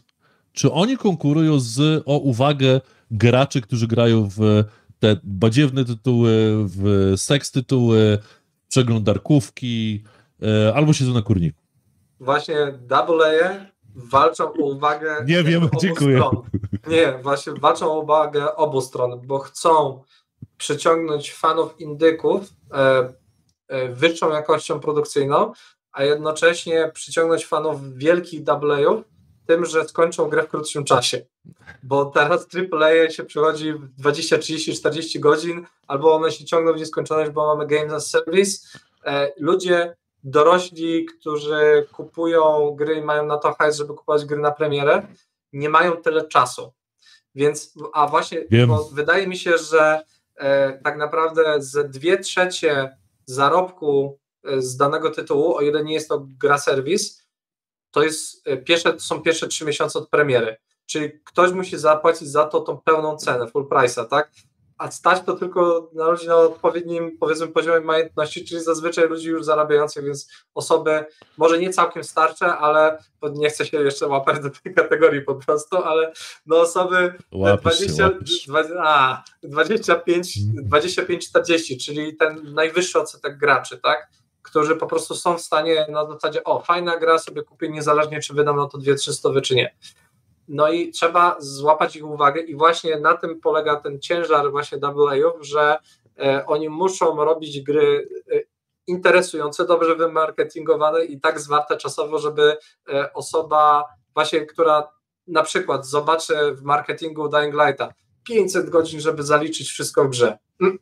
czy oni konkurują o uwagę graczy, którzy grają w te badziewne tytuły, w seks tytuły, przeglądarkówki, albo siedzą na kurniku? Właśnie AA walczą o uwagę nie wiem, obu dziękuję. stron. Nie, właśnie walczą o uwagę obu stron, bo chcą przyciągnąć fanów indyków wyższą jakością produkcyjną, a jednocześnie przyciągnąć fanów wielkich AA tym, że skończą grę w krótszym czasie. Bo teraz AAA się przychodzi w 20, 30, 40 godzin, albo one się ciągną w nieskończoność, bo mamy Games as Service. Ludzie dorośli, którzy kupują gry i mają na to hajs, żeby kupować gry na premierę, nie mają tyle czasu. Więc, a właśnie, bo wydaje mi się, że tak naprawdę z 2/3 zarobku z danego tytułu, o ile nie jest to gra serwis, to są pierwsze 3 miesiące od premiery. Czyli ktoś musi zapłacić za to tą pełną cenę, full price'a, tak? A stać to tylko na ludzi na odpowiednim, powiedzmy, poziomie majątności, czyli zazwyczaj ludzi już zarabiających, więc osoby, może nie całkiem starsze, ale nie chcę się jeszcze łapać do tej kategorii po prostu, ale no osoby 25-40, czyli ten najwyższy odsetek graczy, tak? Którzy po prostu są w stanie na zasadzie, fajna gra, sobie kupię niezależnie, czy wydam na to 200-300 czy nie. No i trzeba złapać ich uwagę i właśnie na tym polega ten ciężar właśnie AA-ów, że oni muszą robić gry interesujące, dobrze wymarketingowane i tak zwarte czasowo, żeby osoba właśnie, która na przykład zobaczy w marketingu Dying Lighta 500 godzin, żeby zaliczyć wszystko w grze.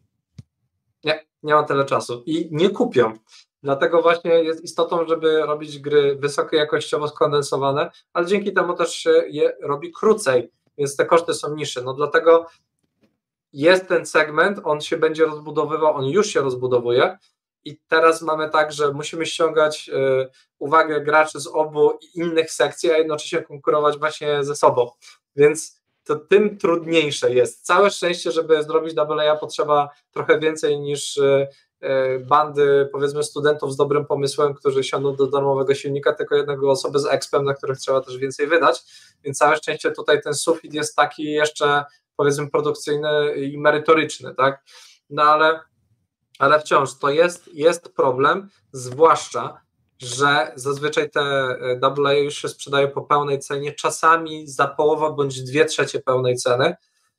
Nie ma tyle czasu i nie kupią. Dlatego właśnie jest istotą, żeby robić gry wysokojakościowo skondensowane, ale dzięki temu też się je robi krócej, więc te koszty są niższe. No dlatego jest ten segment, on się będzie rozbudowywał, on już się rozbudowuje i teraz mamy tak, że musimy ściągać uwagę graczy z obu innych sekcji, a jednocześnie konkurować właśnie ze sobą, więc to tym trudniejsze jest. Całe szczęście, żeby zrobić AA, potrzeba trochę więcej niż bandy, powiedzmy, studentów z dobrym pomysłem, którzy siądą do darmowego silnika, tylko jednego osoby z expem, na których trzeba też więcej wydać, więc całe szczęście tutaj ten sufit jest taki jeszcze, powiedzmy, produkcyjny i merytoryczny, tak? No ale wciąż to jest problem, zwłaszcza, że zazwyczaj te AA już się sprzedają po pełnej cenie, czasami za połowę bądź 2/3 pełnej ceny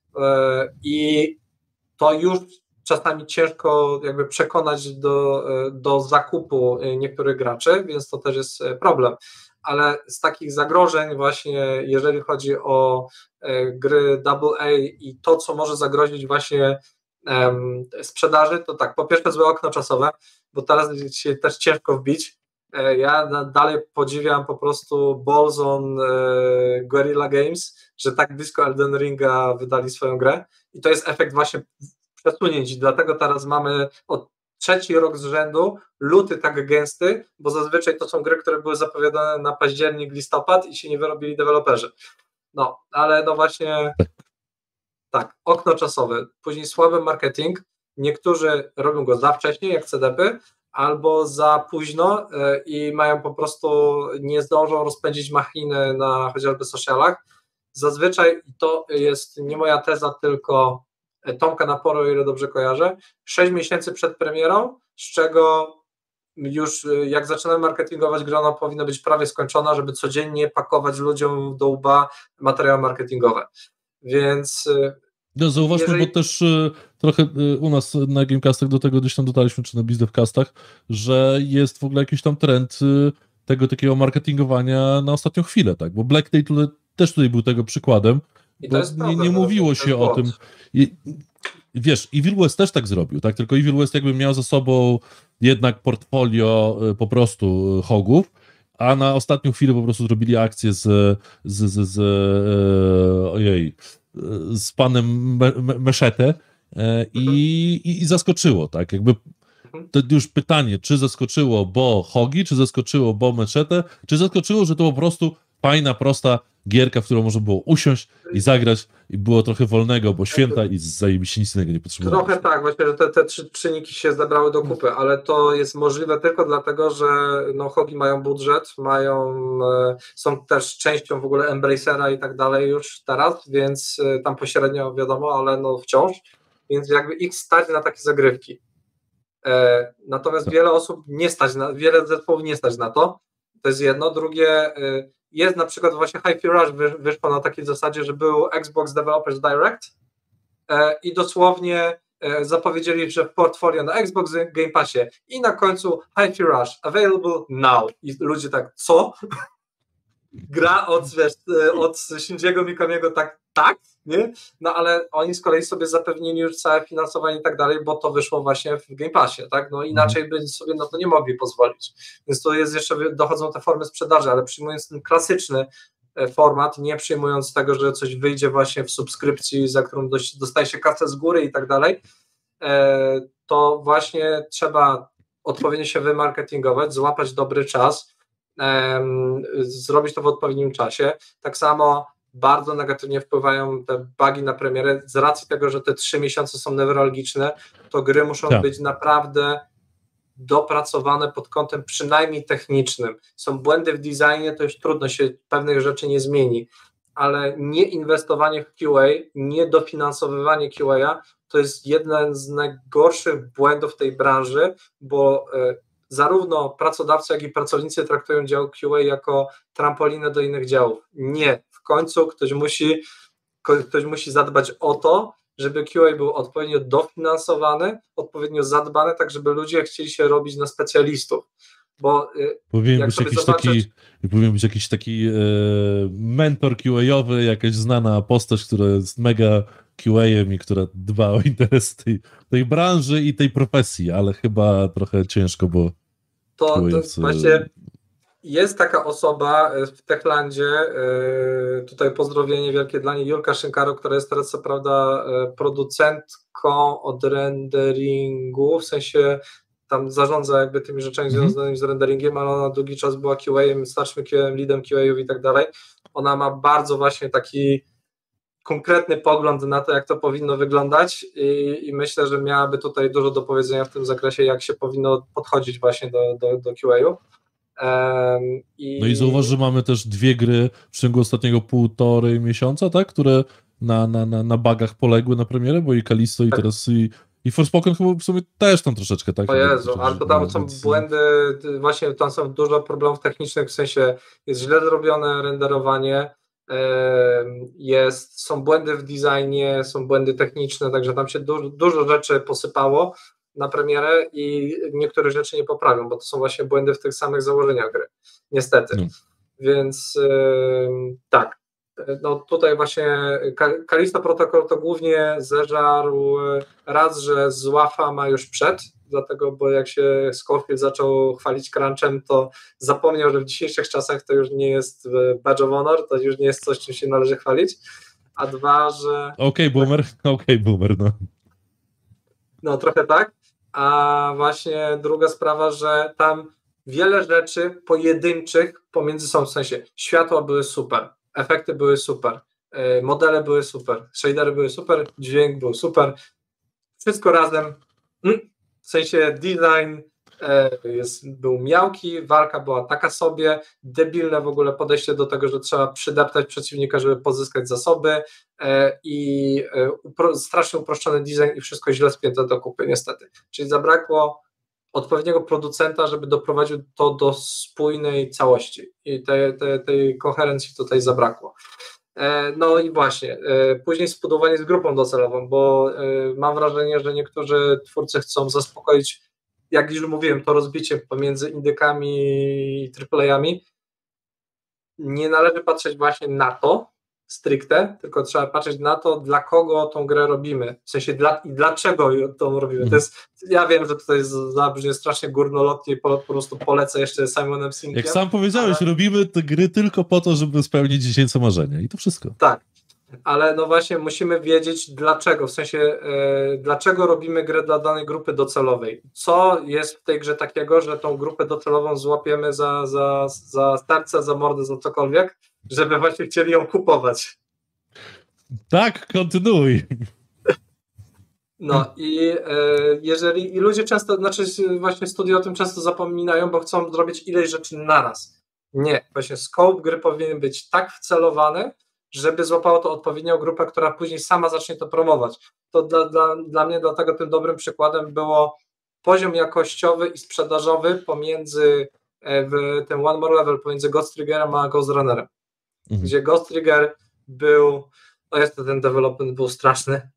i to już czasami ciężko jakby przekonać do zakupu niektórych graczy, więc to też jest problem. Ale z takich zagrożeń właśnie, jeżeli chodzi o gry AA i to, co może zagrozić właśnie sprzedaży, to tak, po pierwsze złe okno czasowe, bo teraz się też ciężko wbić. Ja dalej podziwiam po prostu balls on Guerrilla Games, że tak blisko Elden Ringa wydali swoją grę i to jest efekt właśnie przesunięć, dlatego teraz mamy od 3. rok z rzędu luty tak gęsty, bo zazwyczaj to są gry, które były zapowiadane na październik, listopad i się nie wyrobili deweloperzy. No, ale no właśnie tak, okno czasowe, później słaby marketing, niektórzy robią go za wcześnie, jak CDP, albo za późno i mają po prostu, nie zdążą rozpędzić machiny na chociażby socialach. Zazwyczaj to jest nie moja teza, tylko Tomka Naporu, o ile dobrze kojarzę, 6 miesięcy przed premierą, z czego już jak zaczynamy marketingować grę, ona powinna być prawie skończona, żeby codziennie pakować ludziom do łba materiały marketingowe. Więc no zauważmy, bo też trochę u nas na Gamecastach do tego gdzieś tam dotarliśmy, czy na BizDevCastach, że jest w ogóle jakiś tam trend tego takiego marketingowania na ostatnią chwilę, tak? Bo Black Day też tutaj był tego przykładem, bo nie mówiło się o tym. Wiesz, Evil West też tak zrobił, tak? Tylko Evil West jakby miał za sobą jednak portfolio po prostu hogów, a na ostatnią chwilę po prostu zrobili akcję z panem Meszete i zaskoczyło, tak? Jakby to już pytanie, czy zaskoczyło, bo hogi, czy zaskoczyło, bo Meszete, czy zaskoczyło, że to po prostu fajna, prosta gierka, w którą można było usiąść i zagrać i było trochę wolnego, bo święta i zajebiście nic innego nie potrzebowało. Trochę tak, właśnie, że te trzy czynniki się zebrały do kupy, ale to jest możliwe tylko dlatego, że Hogi mają budżet, są też częścią w ogóle Embracera i tak dalej już teraz, więc tam pośrednio wiadomo, ale wciąż, więc jakby ich stać na takie zagrywki. Natomiast wiele osób nie stać, wiele zespołów nie stać na to. To jest jedno. Drugie, jest na przykład właśnie Hi-Fi Rush wyszło na takiej zasadzie, że był Xbox Developers Direct i dosłownie zapowiedzieli, że w portfolio na Xbox Game Passie i na końcu Hi-Fi Rush available now. I ludzie tak, co? Gra od Shinjiego Mikamiego tak, nie? No ale oni z kolei sobie zapewnili już całe finansowanie i tak dalej, bo to wyszło właśnie w Game Passie, tak? No inaczej by sobie na to nie mogli pozwolić. Więc to jest jeszcze, dochodzą te formy sprzedaży, ale przyjmując ten klasyczny format, nie przyjmując tego, że coś wyjdzie właśnie w subskrypcji, za którą dostaje się kasę z góry i tak dalej, to właśnie trzeba odpowiednio się wymarketingować, złapać dobry czas, zrobić to w odpowiednim czasie. Tak samo bardzo negatywnie wpływają te bugi na premierę z racji tego, że te 3 miesiące są newralgiczne, to gry muszą być naprawdę dopracowane pod kątem przynajmniej technicznym. Są błędy w designie, to już trudno się pewnych rzeczy nie zmieni, ale nie inwestowanie w QA, nie dofinansowywanie QA to jest jeden z najgorszych błędów tej branży, bo zarówno pracodawcy, jak i pracownicy traktują dział QA jako trampolinę do innych działów. Nie. W końcu ktoś musi zadbać o to, żeby QA był odpowiednio dofinansowany, odpowiednio zadbany, tak żeby ludzie chcieli się robić na specjalistów. Bo powinien być jakiś taki mentor QA-owy, jakaś znana postać, która jest mega QA-em i która dba o interes tej branży i tej profesji, ale chyba trochę ciężko, bo to właśnie jest taka osoba w Techlandzie, tutaj pozdrowienie wielkie dla niej, Julka Szynkaro, która jest teraz co prawda producentką od renderingu, w sensie tam zarządza jakby tymi rzeczami związanymi z renderingiem, ale ona długi czas była QA-em, starszym QA-em, leadem QA-ów i tak dalej. Ona ma bardzo właśnie taki konkretny pogląd na to, jak to powinno wyglądać i myślę, że miałaby tutaj dużo do powiedzenia w tym zakresie, jak się powinno podchodzić właśnie do QA-ów. No i zauważ, że mamy też 2 gry w ciągu ostatniego 1,5 miesiąca, tak? Które na bugach poległy na premierę, bo i Callisto i teraz i Forspoken chyba w sumie też tam troszeczkę, tak? O Jezu, ale to tam są błędy, właśnie tam są dużo problemów technicznych, w sensie jest źle zrobione renderowanie, są błędy w designie, są błędy techniczne, także tam się dużo rzeczy posypało na premierę i niektóre rzeczy nie poprawią, bo to są właśnie błędy w tych samych założeniach gry, niestety. Więc tak, no tutaj właśnie Callisto Protocol to głównie zeżarł raz, że złafa ma już przed, dlatego, bo jak się Scofield zaczął chwalić crunchem, to zapomniał, że w dzisiejszych czasach to już nie jest badge of honor, to już nie jest coś, czym się należy chwalić, a 2, że... Okej, boomer, no. No trochę tak, a właśnie druga sprawa, że tam wiele rzeczy pojedynczych pomiędzy są, w sensie światła były super, efekty były super, modele były super, shadery były super, dźwięk był super, wszystko razem, w sensie design był miałki, walka była taka sobie, debilne w ogóle podejście do tego, że trzeba przydeptać przeciwnika, żeby pozyskać zasoby i strasznie uproszczony design i wszystko źle spięte do kupy niestety, czyli zabrakło odpowiedniego producenta, żeby doprowadził to do spójnej całości i tej koherencji tutaj zabrakło. No i właśnie, później zbudowanie z grupą docelową, bo mam wrażenie, że niektórzy twórcy chcą zaspokoić, jak już mówiłem, to rozbicie pomiędzy indykami i AAA-ami. Nie należy patrzeć właśnie na to stricte, tylko trzeba patrzeć na to, dla kogo tą grę robimy, w sensie dlaczego to robimy. To jest, ja wiem, że tutaj zabrzmi strasznie górnolotnie i po prostu polecę jeszcze Simonem Sinkiem. Jak sam powiedziałeś, robimy te gry tylko po to, żeby spełnić dziecięce marzenia i to wszystko. Tak, ale no właśnie musimy wiedzieć dlaczego, w sensie dlaczego robimy grę dla danej grupy docelowej. Co jest w tej grze takiego, że tą grupę docelową złapiemy za serce, za mordę, za cokolwiek, żeby właśnie chcieli ją kupować. Tak, kontynuuj. No i jeżeli i ludzie często, znaczy właśnie studia o tym często zapominają, bo chcą zrobić ileś rzeczy naraz. Nie, właśnie scope gry powinien być tak wcelowany, żeby złapało to odpowiednią grupę, która później sama zacznie to promować. To dla mnie dlatego tym dobrym przykładem było poziom jakościowy i sprzedażowy pomiędzy w tym One More Level, pomiędzy Ghost Triggerem a Ghost Runnerem. Gdzie Ghost Trigger był, no jest to ten development był straszny,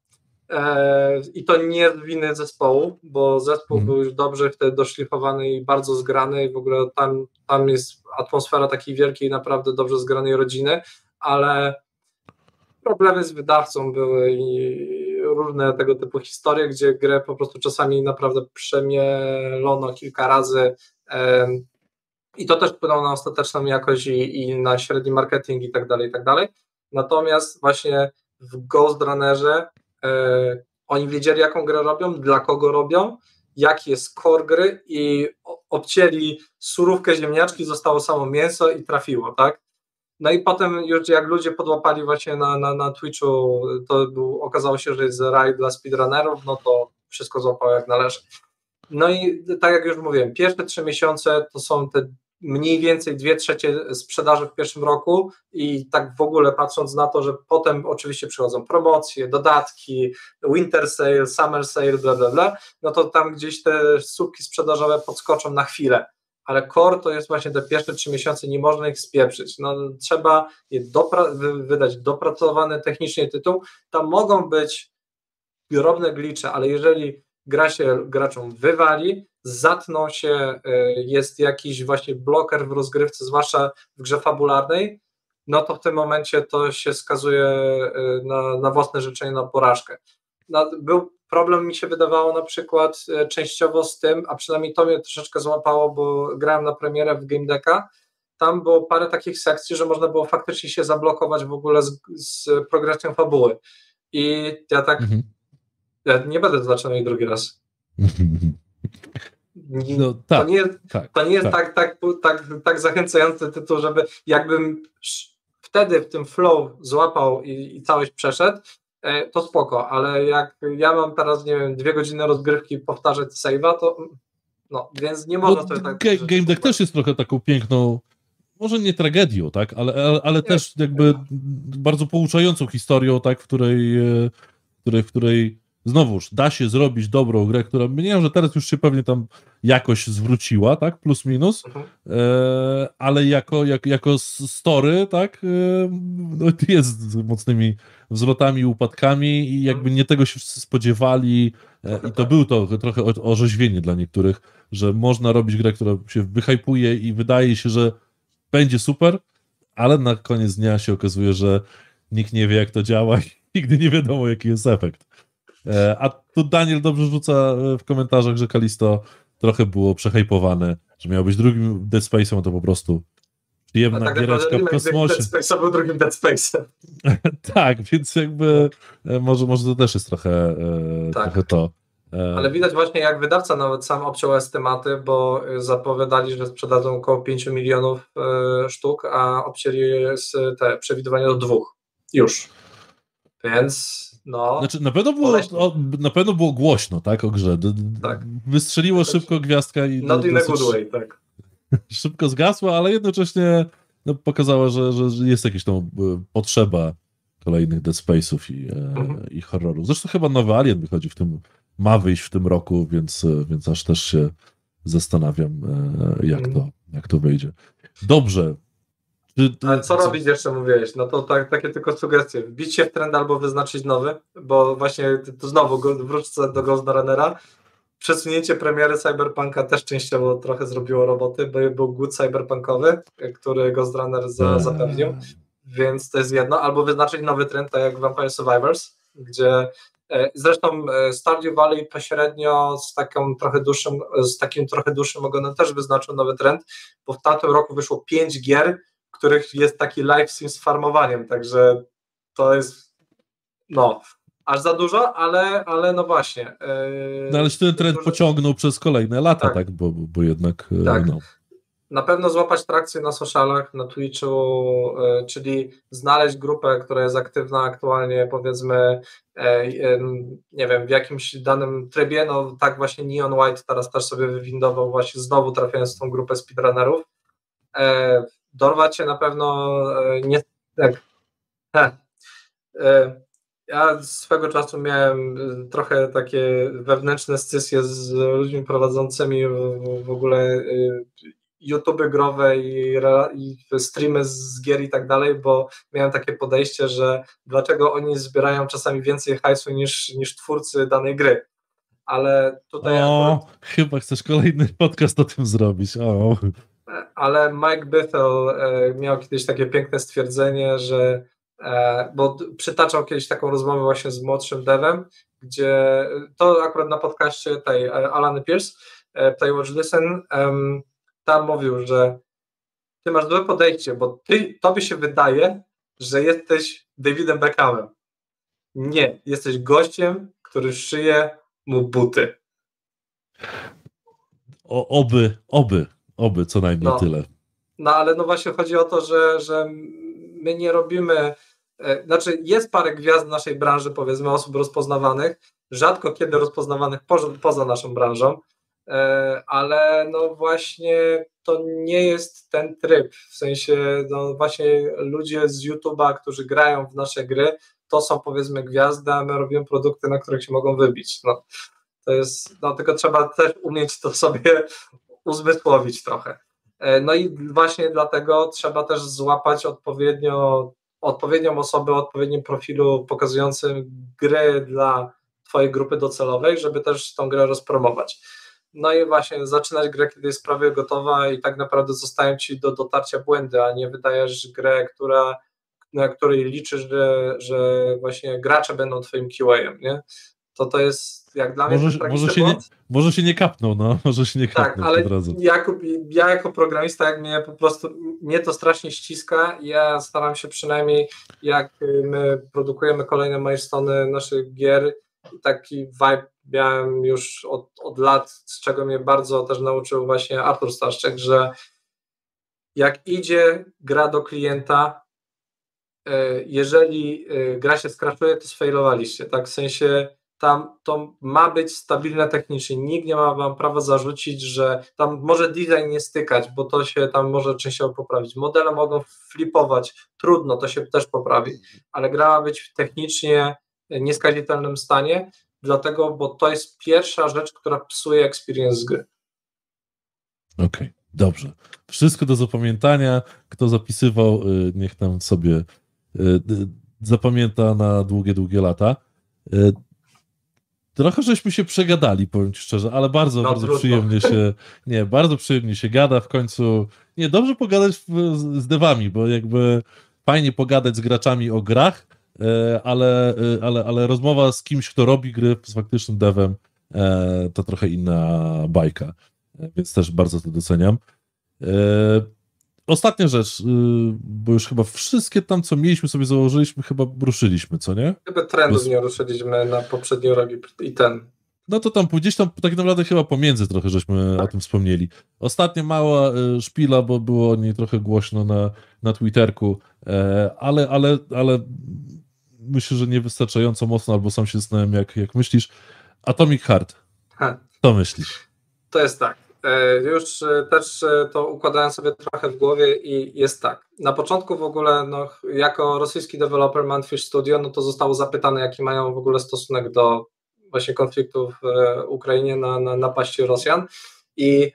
i to nie z winy zespołu, bo zespół był już dobrze wtedy doszlifowany i bardzo zgrany i w ogóle tam jest atmosfera takiej wielkiej, naprawdę dobrze zgranej rodziny, ale problemy z wydawcą były i różne tego typu historie, gdzie grę po prostu czasami naprawdę przemielono kilka razy i to też wpłynęło na ostateczną jakość i na średni marketing i tak dalej. Natomiast właśnie w Ghost Runnerze oni wiedzieli, jaką grę robią, dla kogo robią, jaki jest core gry i obcięli surówkę ziemniaczki, zostało samo mięso i trafiło, tak? No i potem już jak ludzie podłapali właśnie na Twitchu, okazało się, że jest raj dla speedrunnerów, no to wszystko złapało jak należy. No i tak jak już mówiłem, pierwsze 3 miesiące to są te mniej więcej 2/3 sprzedaży w pierwszym roku i tak w ogóle patrząc na to, że potem oczywiście przychodzą promocje, dodatki, winter sale, summer sale, bla bla bla, no to tam gdzieś te słupki sprzedażowe podskoczą na chwilę, ale core to jest właśnie te pierwsze 3 miesiące, nie można ich spieprzyć, no trzeba je wydać dopracowany technicznie tytuł, tam mogą być drobne glitche, ale jeżeli gra się graczom wywali, zatną się, jest jakiś właśnie bloker w rozgrywce, zwłaszcza w grze fabularnej, no to w tym momencie to się skazuje na własne życzenie, na porażkę. Był problem, mi się wydawało na przykład częściowo z tym, a przynajmniej to mnie troszeczkę złapało, bo grałem na premierę w Game Decka, tam było parę takich sekcji, że można było faktycznie się zablokować w ogóle z progresją fabuły. I ja tak ja nie będę zaczynał jej drugi raz. No, tak, to nie jest tak zachęcający tytuł, żeby jakbym wtedy w tym flow złapał i całość przeszedł, to spoko, ale jak ja mam teraz, nie wiem, 2 godziny rozgrywki powtarzać save'a, to no, więc nie można sobie tak... Game Deck też jest trochę taką piękną, może nie tragedią, tak, ale też jakby bardzo pouczającą historią, tak, w której znowuż da się zrobić dobrą grę, która nie, że teraz już się pewnie tam jakoś zwróciła, tak, plus minus, ale jako story, tak, no, jest z mocnymi wzlotami i upadkami i jakby nie tego się wszyscy spodziewali i to było to trochę orzeźwienie dla niektórych, że można robić grę, która się wyhypuje i wydaje się, że będzie super, ale na koniec dnia się okazuje, że nikt nie wie, jak to działa i nigdy nie wiadomo, jaki jest efekt. A tu Daniel dobrze rzuca w komentarzach, że Callisto trochę było przehejpowane, że miał być drugim Dead Space'em, a to po prostu przyjemna giereczka w kosmosie. Dead Space'a był drugim Dead Space'em. Tak, więc jakby może to też jest trochę to. Ale widać właśnie, jak wydawca nawet sam obciął estymaty, bo zapowiadali, że sprzedadzą około 5 milionów sztuk, a obcięli te przewidywania do 2. Już. Więc no... Znaczy, na pewno było głośno, tak, o grze. Tak. Wystrzeliło szybko gwiazdka i... Not in a good way, tak. Szybko zgasła, ale jednocześnie pokazała, że jest jakaś tam potrzeba kolejnych Dead Space'ów i horrorów. Zresztą chyba nowy Alien wychodzi ma wyjść w tym roku, więc aż też się zastanawiam, jak to wyjdzie. Dobrze. Ale co robić jeszcze, mówiłeś? No to takie tylko sugestie. Wbić się w trend albo wyznaczyć nowy, bo właśnie to znowu wrócę do Ghost Runnera. Przesunięcie premiery Cyberpunka też częściowo trochę zrobiło roboty, bo był głód cyberpunkowy, który Ghost Runner zapewnił, więc to jest jedno. Albo wyznaczyć nowy trend, tak jak Vampire Survivors, gdzie zresztą Stardew Valley pośrednio z takim trochę dłuższym ogonem też wyznaczył nowy trend, bo w tamtym roku wyszło 5 gier, w których jest taki live sim z farmowaniem, także to jest aż za dużo, ale no właśnie. No ale się ten trend pociągnął przez kolejne lata, tak? Bo jednak tak. Na pewno złapać trakcję na socialach, na Twitchu, czyli znaleźć grupę, która jest aktywna aktualnie, powiedzmy, nie wiem, w jakimś danym trybie, no tak właśnie Neon White teraz też sobie wywindował, właśnie znowu trafiając w tą grupę speedrunnerów. Dorwać się na pewno nie... Ja swego czasu miałem trochę takie wewnętrzne scysje z ludźmi prowadzącymi w ogóle YouTube growe i streamy z gier i tak dalej, bo miałem takie podejście, że dlaczego oni zbierają czasami więcej hajsu niż twórcy danej gry. Ale tutaj chyba chcesz kolejny podcast o tym zrobić. Ale Mike Bithell miał kiedyś takie piękne stwierdzenie, że bo przytaczał kiedyś taką rozmowę właśnie z młodszym devem, gdzie to akurat na podcaście tej Alany Pierce, Playwatch Listen, tam mówił, że ty masz złe podejście, bo tobie się wydaje, że jesteś Davidem Beckhamem. Nie, jesteś gościem, który szyje mu buty. Oby co najmniej tyle. No ale no właśnie chodzi o to, że my nie robimy, znaczy jest parę gwiazd w naszej branży, powiedzmy osób rozpoznawanych, rzadko kiedy rozpoznawanych poza naszą branżą, ale no właśnie to nie jest ten tryb, w sensie no właśnie ludzie z YouTube'a, którzy grają w nasze gry, to są powiedzmy gwiazdy, a my robimy produkty, na których się mogą wybić. No, to jest, tylko trzeba też umieć to sobie uzmysłowić trochę. No i właśnie dlatego trzeba też złapać odpowiednią osobę o odpowiednim profilu pokazującym gry dla twojej grupy docelowej, żeby też tą grę rozpromować. No i właśnie zaczynać grę, kiedy jest prawie gotowa i tak naprawdę zostają ci do dotarcia błędy, a nie wydajesz grę, na której liczysz, że właśnie gracze będą twoim QA-em, nie? To jest jak dla mnie może się nie kapną, może się nie kapną. Tak, ale ja jako programista, jak mnie to strasznie ściska, ja staram się przynajmniej, jak my produkujemy kolejne milestone'y naszych gier, taki vibe miałem już od lat, z czego mnie bardzo też nauczył właśnie Artur Staszczyk, że jak idzie gra do klienta, jeżeli gra się skraszuje, to sfailowaliście, tak, w sensie tam to ma być stabilne technicznie, nikt nie ma wam prawa zarzucić, że tam może design nie stykać, bo to się tam może częściowo poprawić, modele mogą flipować, trudno, to się też poprawi, ale gra ma być w technicznie nieskazitelnym stanie, dlatego, bo to jest pierwsza rzecz, która psuje experience gry. Okej, dobrze. Wszystko do zapamiętania. Kto zapisywał, niech tam sobie zapamięta na długie, długie lata. Trochę żeśmy się przegadali, powiem ci szczerze, ale bardzo bardzo przyjemnie się gada w końcu. Nie, dobrze pogadać z devami, bo jakby fajnie pogadać z graczami o grach, ale rozmowa z kimś, kto robi gry z faktycznym devem, to trochę inna bajka, więc też bardzo to doceniam. Ostatnia rzecz, bo już chyba wszystkie tam, co mieliśmy, sobie założyliśmy, chyba ruszyliśmy, co nie? Chyba trendów nie ruszyliśmy na poprzedni rok i ten. No to tam gdzieś tam tak naprawdę chyba pomiędzy trochę żeśmy o tym wspomnieli. Ostatnia mała szpila, bo było o niej trochę głośno na Twitterku, ale myślę, że niewystarczająco mocno, albo sam się zastanawiam, jak myślisz. Atomic Heart. Co myślisz? To jest tak. Już też to układałem sobie trochę w głowie i jest tak. Na początku w ogóle, jako rosyjski deweloper Manfish Studio, to zostało zapytane, jaki mają w ogóle stosunek do właśnie konfliktu w Ukrainie na napaści Rosjan i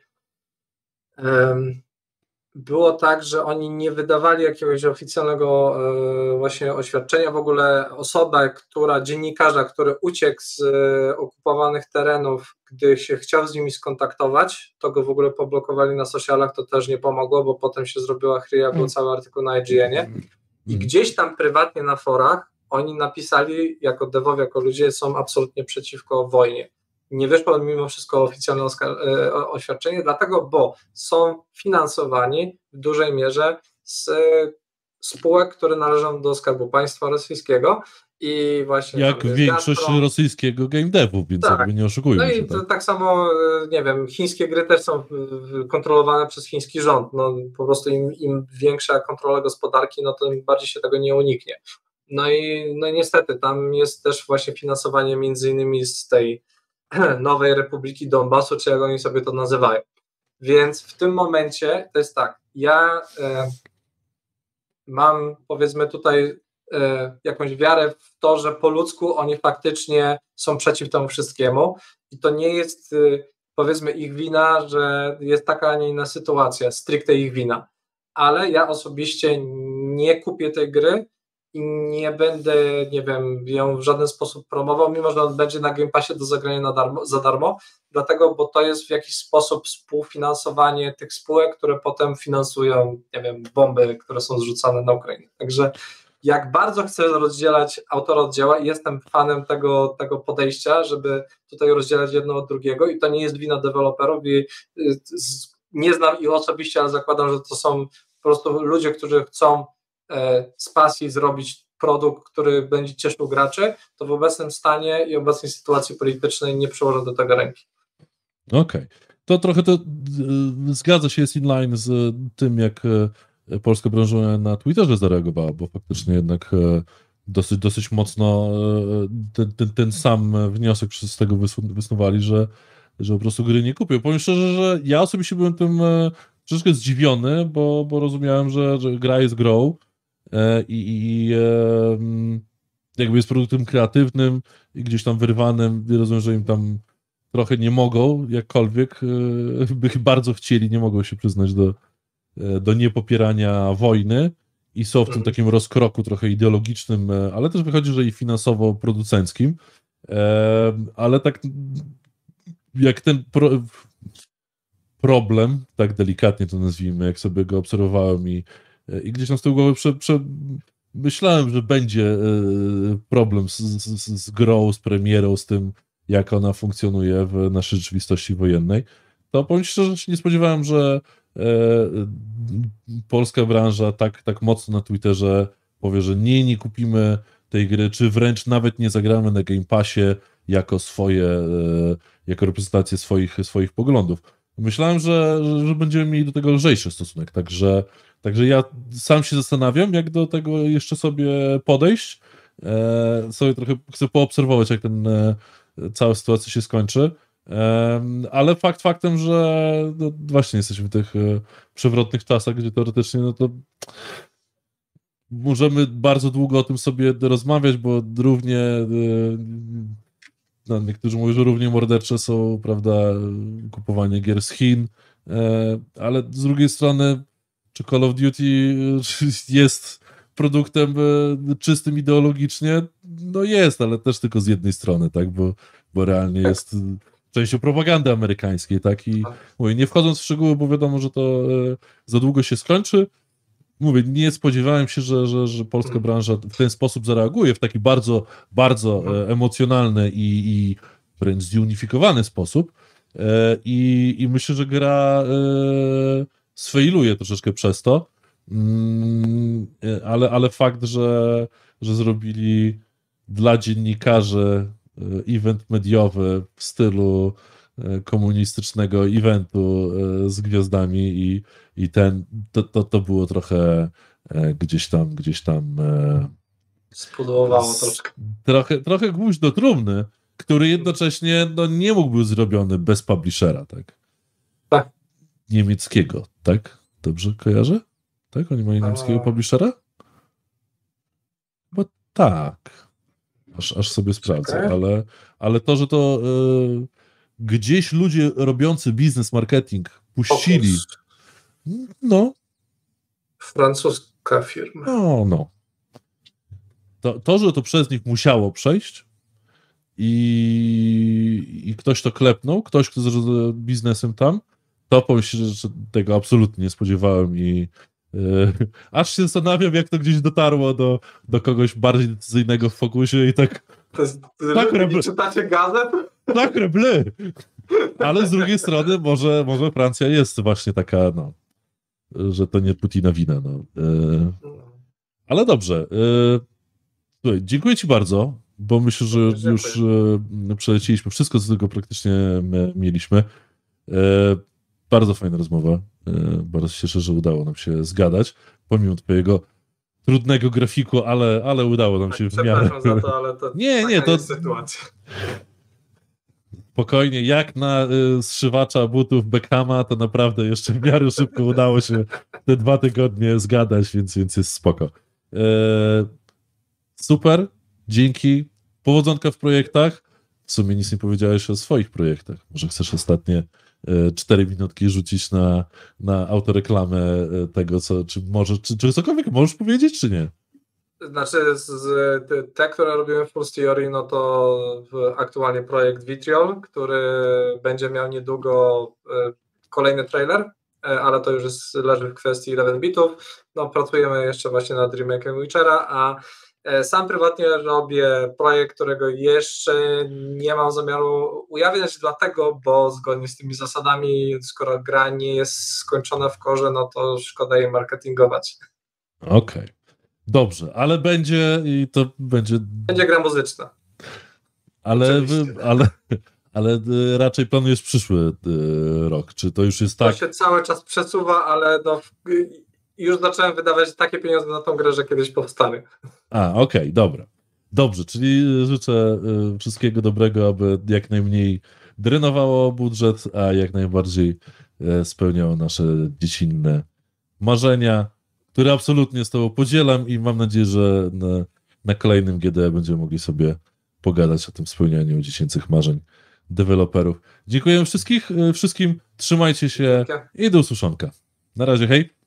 było tak, że oni nie wydawali jakiegoś oficjalnego właśnie oświadczenia. W ogóle dziennikarza, który uciekł z okupowanych terenów, gdy się chciał z nimi skontaktować, to go w ogóle poblokowali na socialach, to też nie pomogło, bo potem się zrobiła chryja, był cały artykuł na IGN-ie i gdzieś tam prywatnie na forach oni napisali, jako devowie, jako ludzie są absolutnie przeciwko wojnie. Nie wyszło mimo wszystko oficjalne oświadczenie, dlatego, bo są finansowani w dużej mierze z spółek, które należą do Skarbu Państwa rosyjskiego i właśnie... Jak większość rosyjskiego game devu, więc tak. jakby nie oszukujmy no się. I tak samo, nie wiem, chińskie gry też są kontrolowane przez chiński rząd. No, po prostu im większa kontrola gospodarki, no to im bardziej się tego nie uniknie. No i niestety tam jest też właśnie finansowanie między innymi z tej nowej Republiki Donbasu, czy jak oni sobie to nazywają. Więc w tym momencie to jest tak, ja mam powiedzmy tutaj jakąś wiarę w to, że po ludzku oni faktycznie są przeciw temu wszystkiemu i to nie jest powiedzmy ich wina, że jest taka, a nie inna sytuacja, stricte ich wina, ale ja osobiście nie kupię tej gry i nie będę, nie wiem, ją w żaden sposób promował, mimo że on będzie na Game Passie do zagrania za darmo, dlatego, bo to jest w jakiś sposób współfinansowanie tych spółek, które potem finansują, nie wiem, bomby, które są zrzucane na Ukrainę. Także jak bardzo chcę rozdzielać autora od dzieła i jestem fanem tego podejścia, żeby tutaj rozdzielać jedno od drugiego i to nie jest wina deweloperów i nie znam ich osobiście, ale zakładam, że to są po prostu ludzie, którzy chcą z pasji zrobić produkt, który będzie cieszył graczy, to w obecnym stanie i obecnej sytuacji politycznej nie przyłożę do tego ręki. Okej. To trochę to zgadza się, jest inline z tym, jak polska branża na Twitterze zareagowała, bo faktycznie jednak dosyć mocno ten sam wniosek z tego wysnuwali, że po prostu gry nie kupią. Powiem szczerze, że ja osobiście byłem tym troszeczkę zdziwiony, bo rozumiałem, że gra jest grą i jakby jest produktem kreatywnym i gdzieś tam wyrwanym. Rozumiem, że im tam trochę nie mogą, jakkolwiek by bardzo chcieli, nie mogą się przyznać do niepopierania wojny i są w tym takim rozkroku trochę ideologicznym, ale też wychodzi, że i finansowo-producenckim, ale tak jak ten problem, tak delikatnie to nazwijmy, jak sobie go obserwowałem i gdzieś tam z tyłu głowy myślałem, że będzie problem z grą, z premierą, z tym, jak ona funkcjonuje w naszej rzeczywistości wojennej, to powiem szczerze, że się nie spodziewałem, że polska branża tak mocno na Twitterze powie, że nie kupimy tej gry, czy wręcz nawet nie zagramy na Game Passie jako jako reprezentację swoich poglądów. Myślałem, że będziemy mieli do tego lżejszy stosunek, także ja sam się zastanawiam, jak do tego jeszcze sobie podejść. Sobie trochę chcę poobserwować, jak cała sytuacja się skończy. Ale faktem, że no właśnie jesteśmy w tych przewrotnych czasach, gdzie teoretycznie no to możemy bardzo długo o tym sobie rozmawiać, bo równie no, niektórzy mówią, że równie mordercze są, prawda, kupowanie gier z Chin, ale z drugiej strony czy Call of Duty jest produktem czystym ideologicznie? No jest, ale też tylko z jednej strony, tak, bo realnie jest częścią propagandy amerykańskiej, tak, i mówię, nie wchodząc w szczegóły, bo wiadomo, że to za długo się skończy. Mówię, nie spodziewałem się, że polska branża w ten sposób zareaguje, w taki bardzo, bardzo emocjonalny i wręcz zunifikowany sposób. I myślę, że gra sfejluje troszeczkę przez to, ale fakt, że zrobili dla dziennikarzy event mediowy w stylu komunistycznego eventu z gwiazdami i to było trochę gdzieś tam spodłowało troszkę. Trochę gwóźdź do trumny, który jednocześnie no, nie mógł być zrobiony bez publishera, tak? Tak. Niemieckiego, tak? Dobrze kojarzę? Tak? Oni mają niemieckiego publishera? Bo tak. Aż sobie sprawdzę, ale to, że to gdzieś ludzie robiący biznes, marketing puścili. No. Francuska firma. No. To, że to przez nich musiało przejść i ktoś to klepnął, ktoś, kto zrobił biznesem tam, to powiem się, że tego absolutnie nie spodziewałem i aż się zastanawiam, jak to gdzieś dotarło do kogoś bardziej decyzyjnego w fokusie i tak... To jest, nie czytacie gazet? Tak, reble. Ale z drugiej strony może Francja jest właśnie taka, no, że to nie Putina wina. No. Ale dobrze. Słuchaj, dziękuję ci bardzo, bo myślę, że już przeleciliśmy wszystko, co tylko praktycznie mieliśmy. Bardzo fajna rozmowa. Bardzo się cieszę, że udało nam się zgadać, pomimo twojego trudnego grafiku, ale udało nam się w miarę. Przepraszam za to, ale to nie, to jest sytuacja. Spokojnie, jak na zszywacza butów Beckhama, to naprawdę jeszcze w miarę szybko udało się te 2 tygodnie zgadać, więc jest spoko. Super, dzięki. Powodzonka w projektach. W sumie nic nie powiedziałeś o swoich projektach. Może chcesz ostatnie 4 minutki rzucić na autoreklamę tego, czy cokolwiek możesz powiedzieć, czy nie? Znaczy, te, które robimy w Full Theory, no to aktualnie projekt Vitriol, który będzie miał niedługo kolejny trailer, ale to już leży w kwestii 11 bitów. No, pracujemy jeszcze właśnie nad remake'em Witchera, a sam prywatnie robię projekt, którego jeszcze nie mam zamiaru ujawniać, dlatego, bo zgodnie z tymi zasadami, skoro gra nie jest skończona w korze, no to szkoda jej marketingować. Okej. Dobrze, ale będzie i to będzie... Będzie gra muzyczna. Ale raczej planujesz przyszły rok, czy to już jest tak? To się cały czas przesuwa, ale no, już zacząłem wydawać takie pieniądze na tą grę, że kiedyś powstanie. Okej, dobra. Dobrze, czyli życzę wszystkiego dobrego, aby jak najmniej drenowało budżet, a jak najbardziej spełniało nasze dziecinne marzenia, które absolutnie z tobą podzielam i mam nadzieję, że na kolejnym GD będziemy mogli sobie pogadać o tym spełnianiu dziecięcych marzeń deweloperów. Dziękuję wszystkim, trzymajcie się i do usłyszonka. Na razie, hej!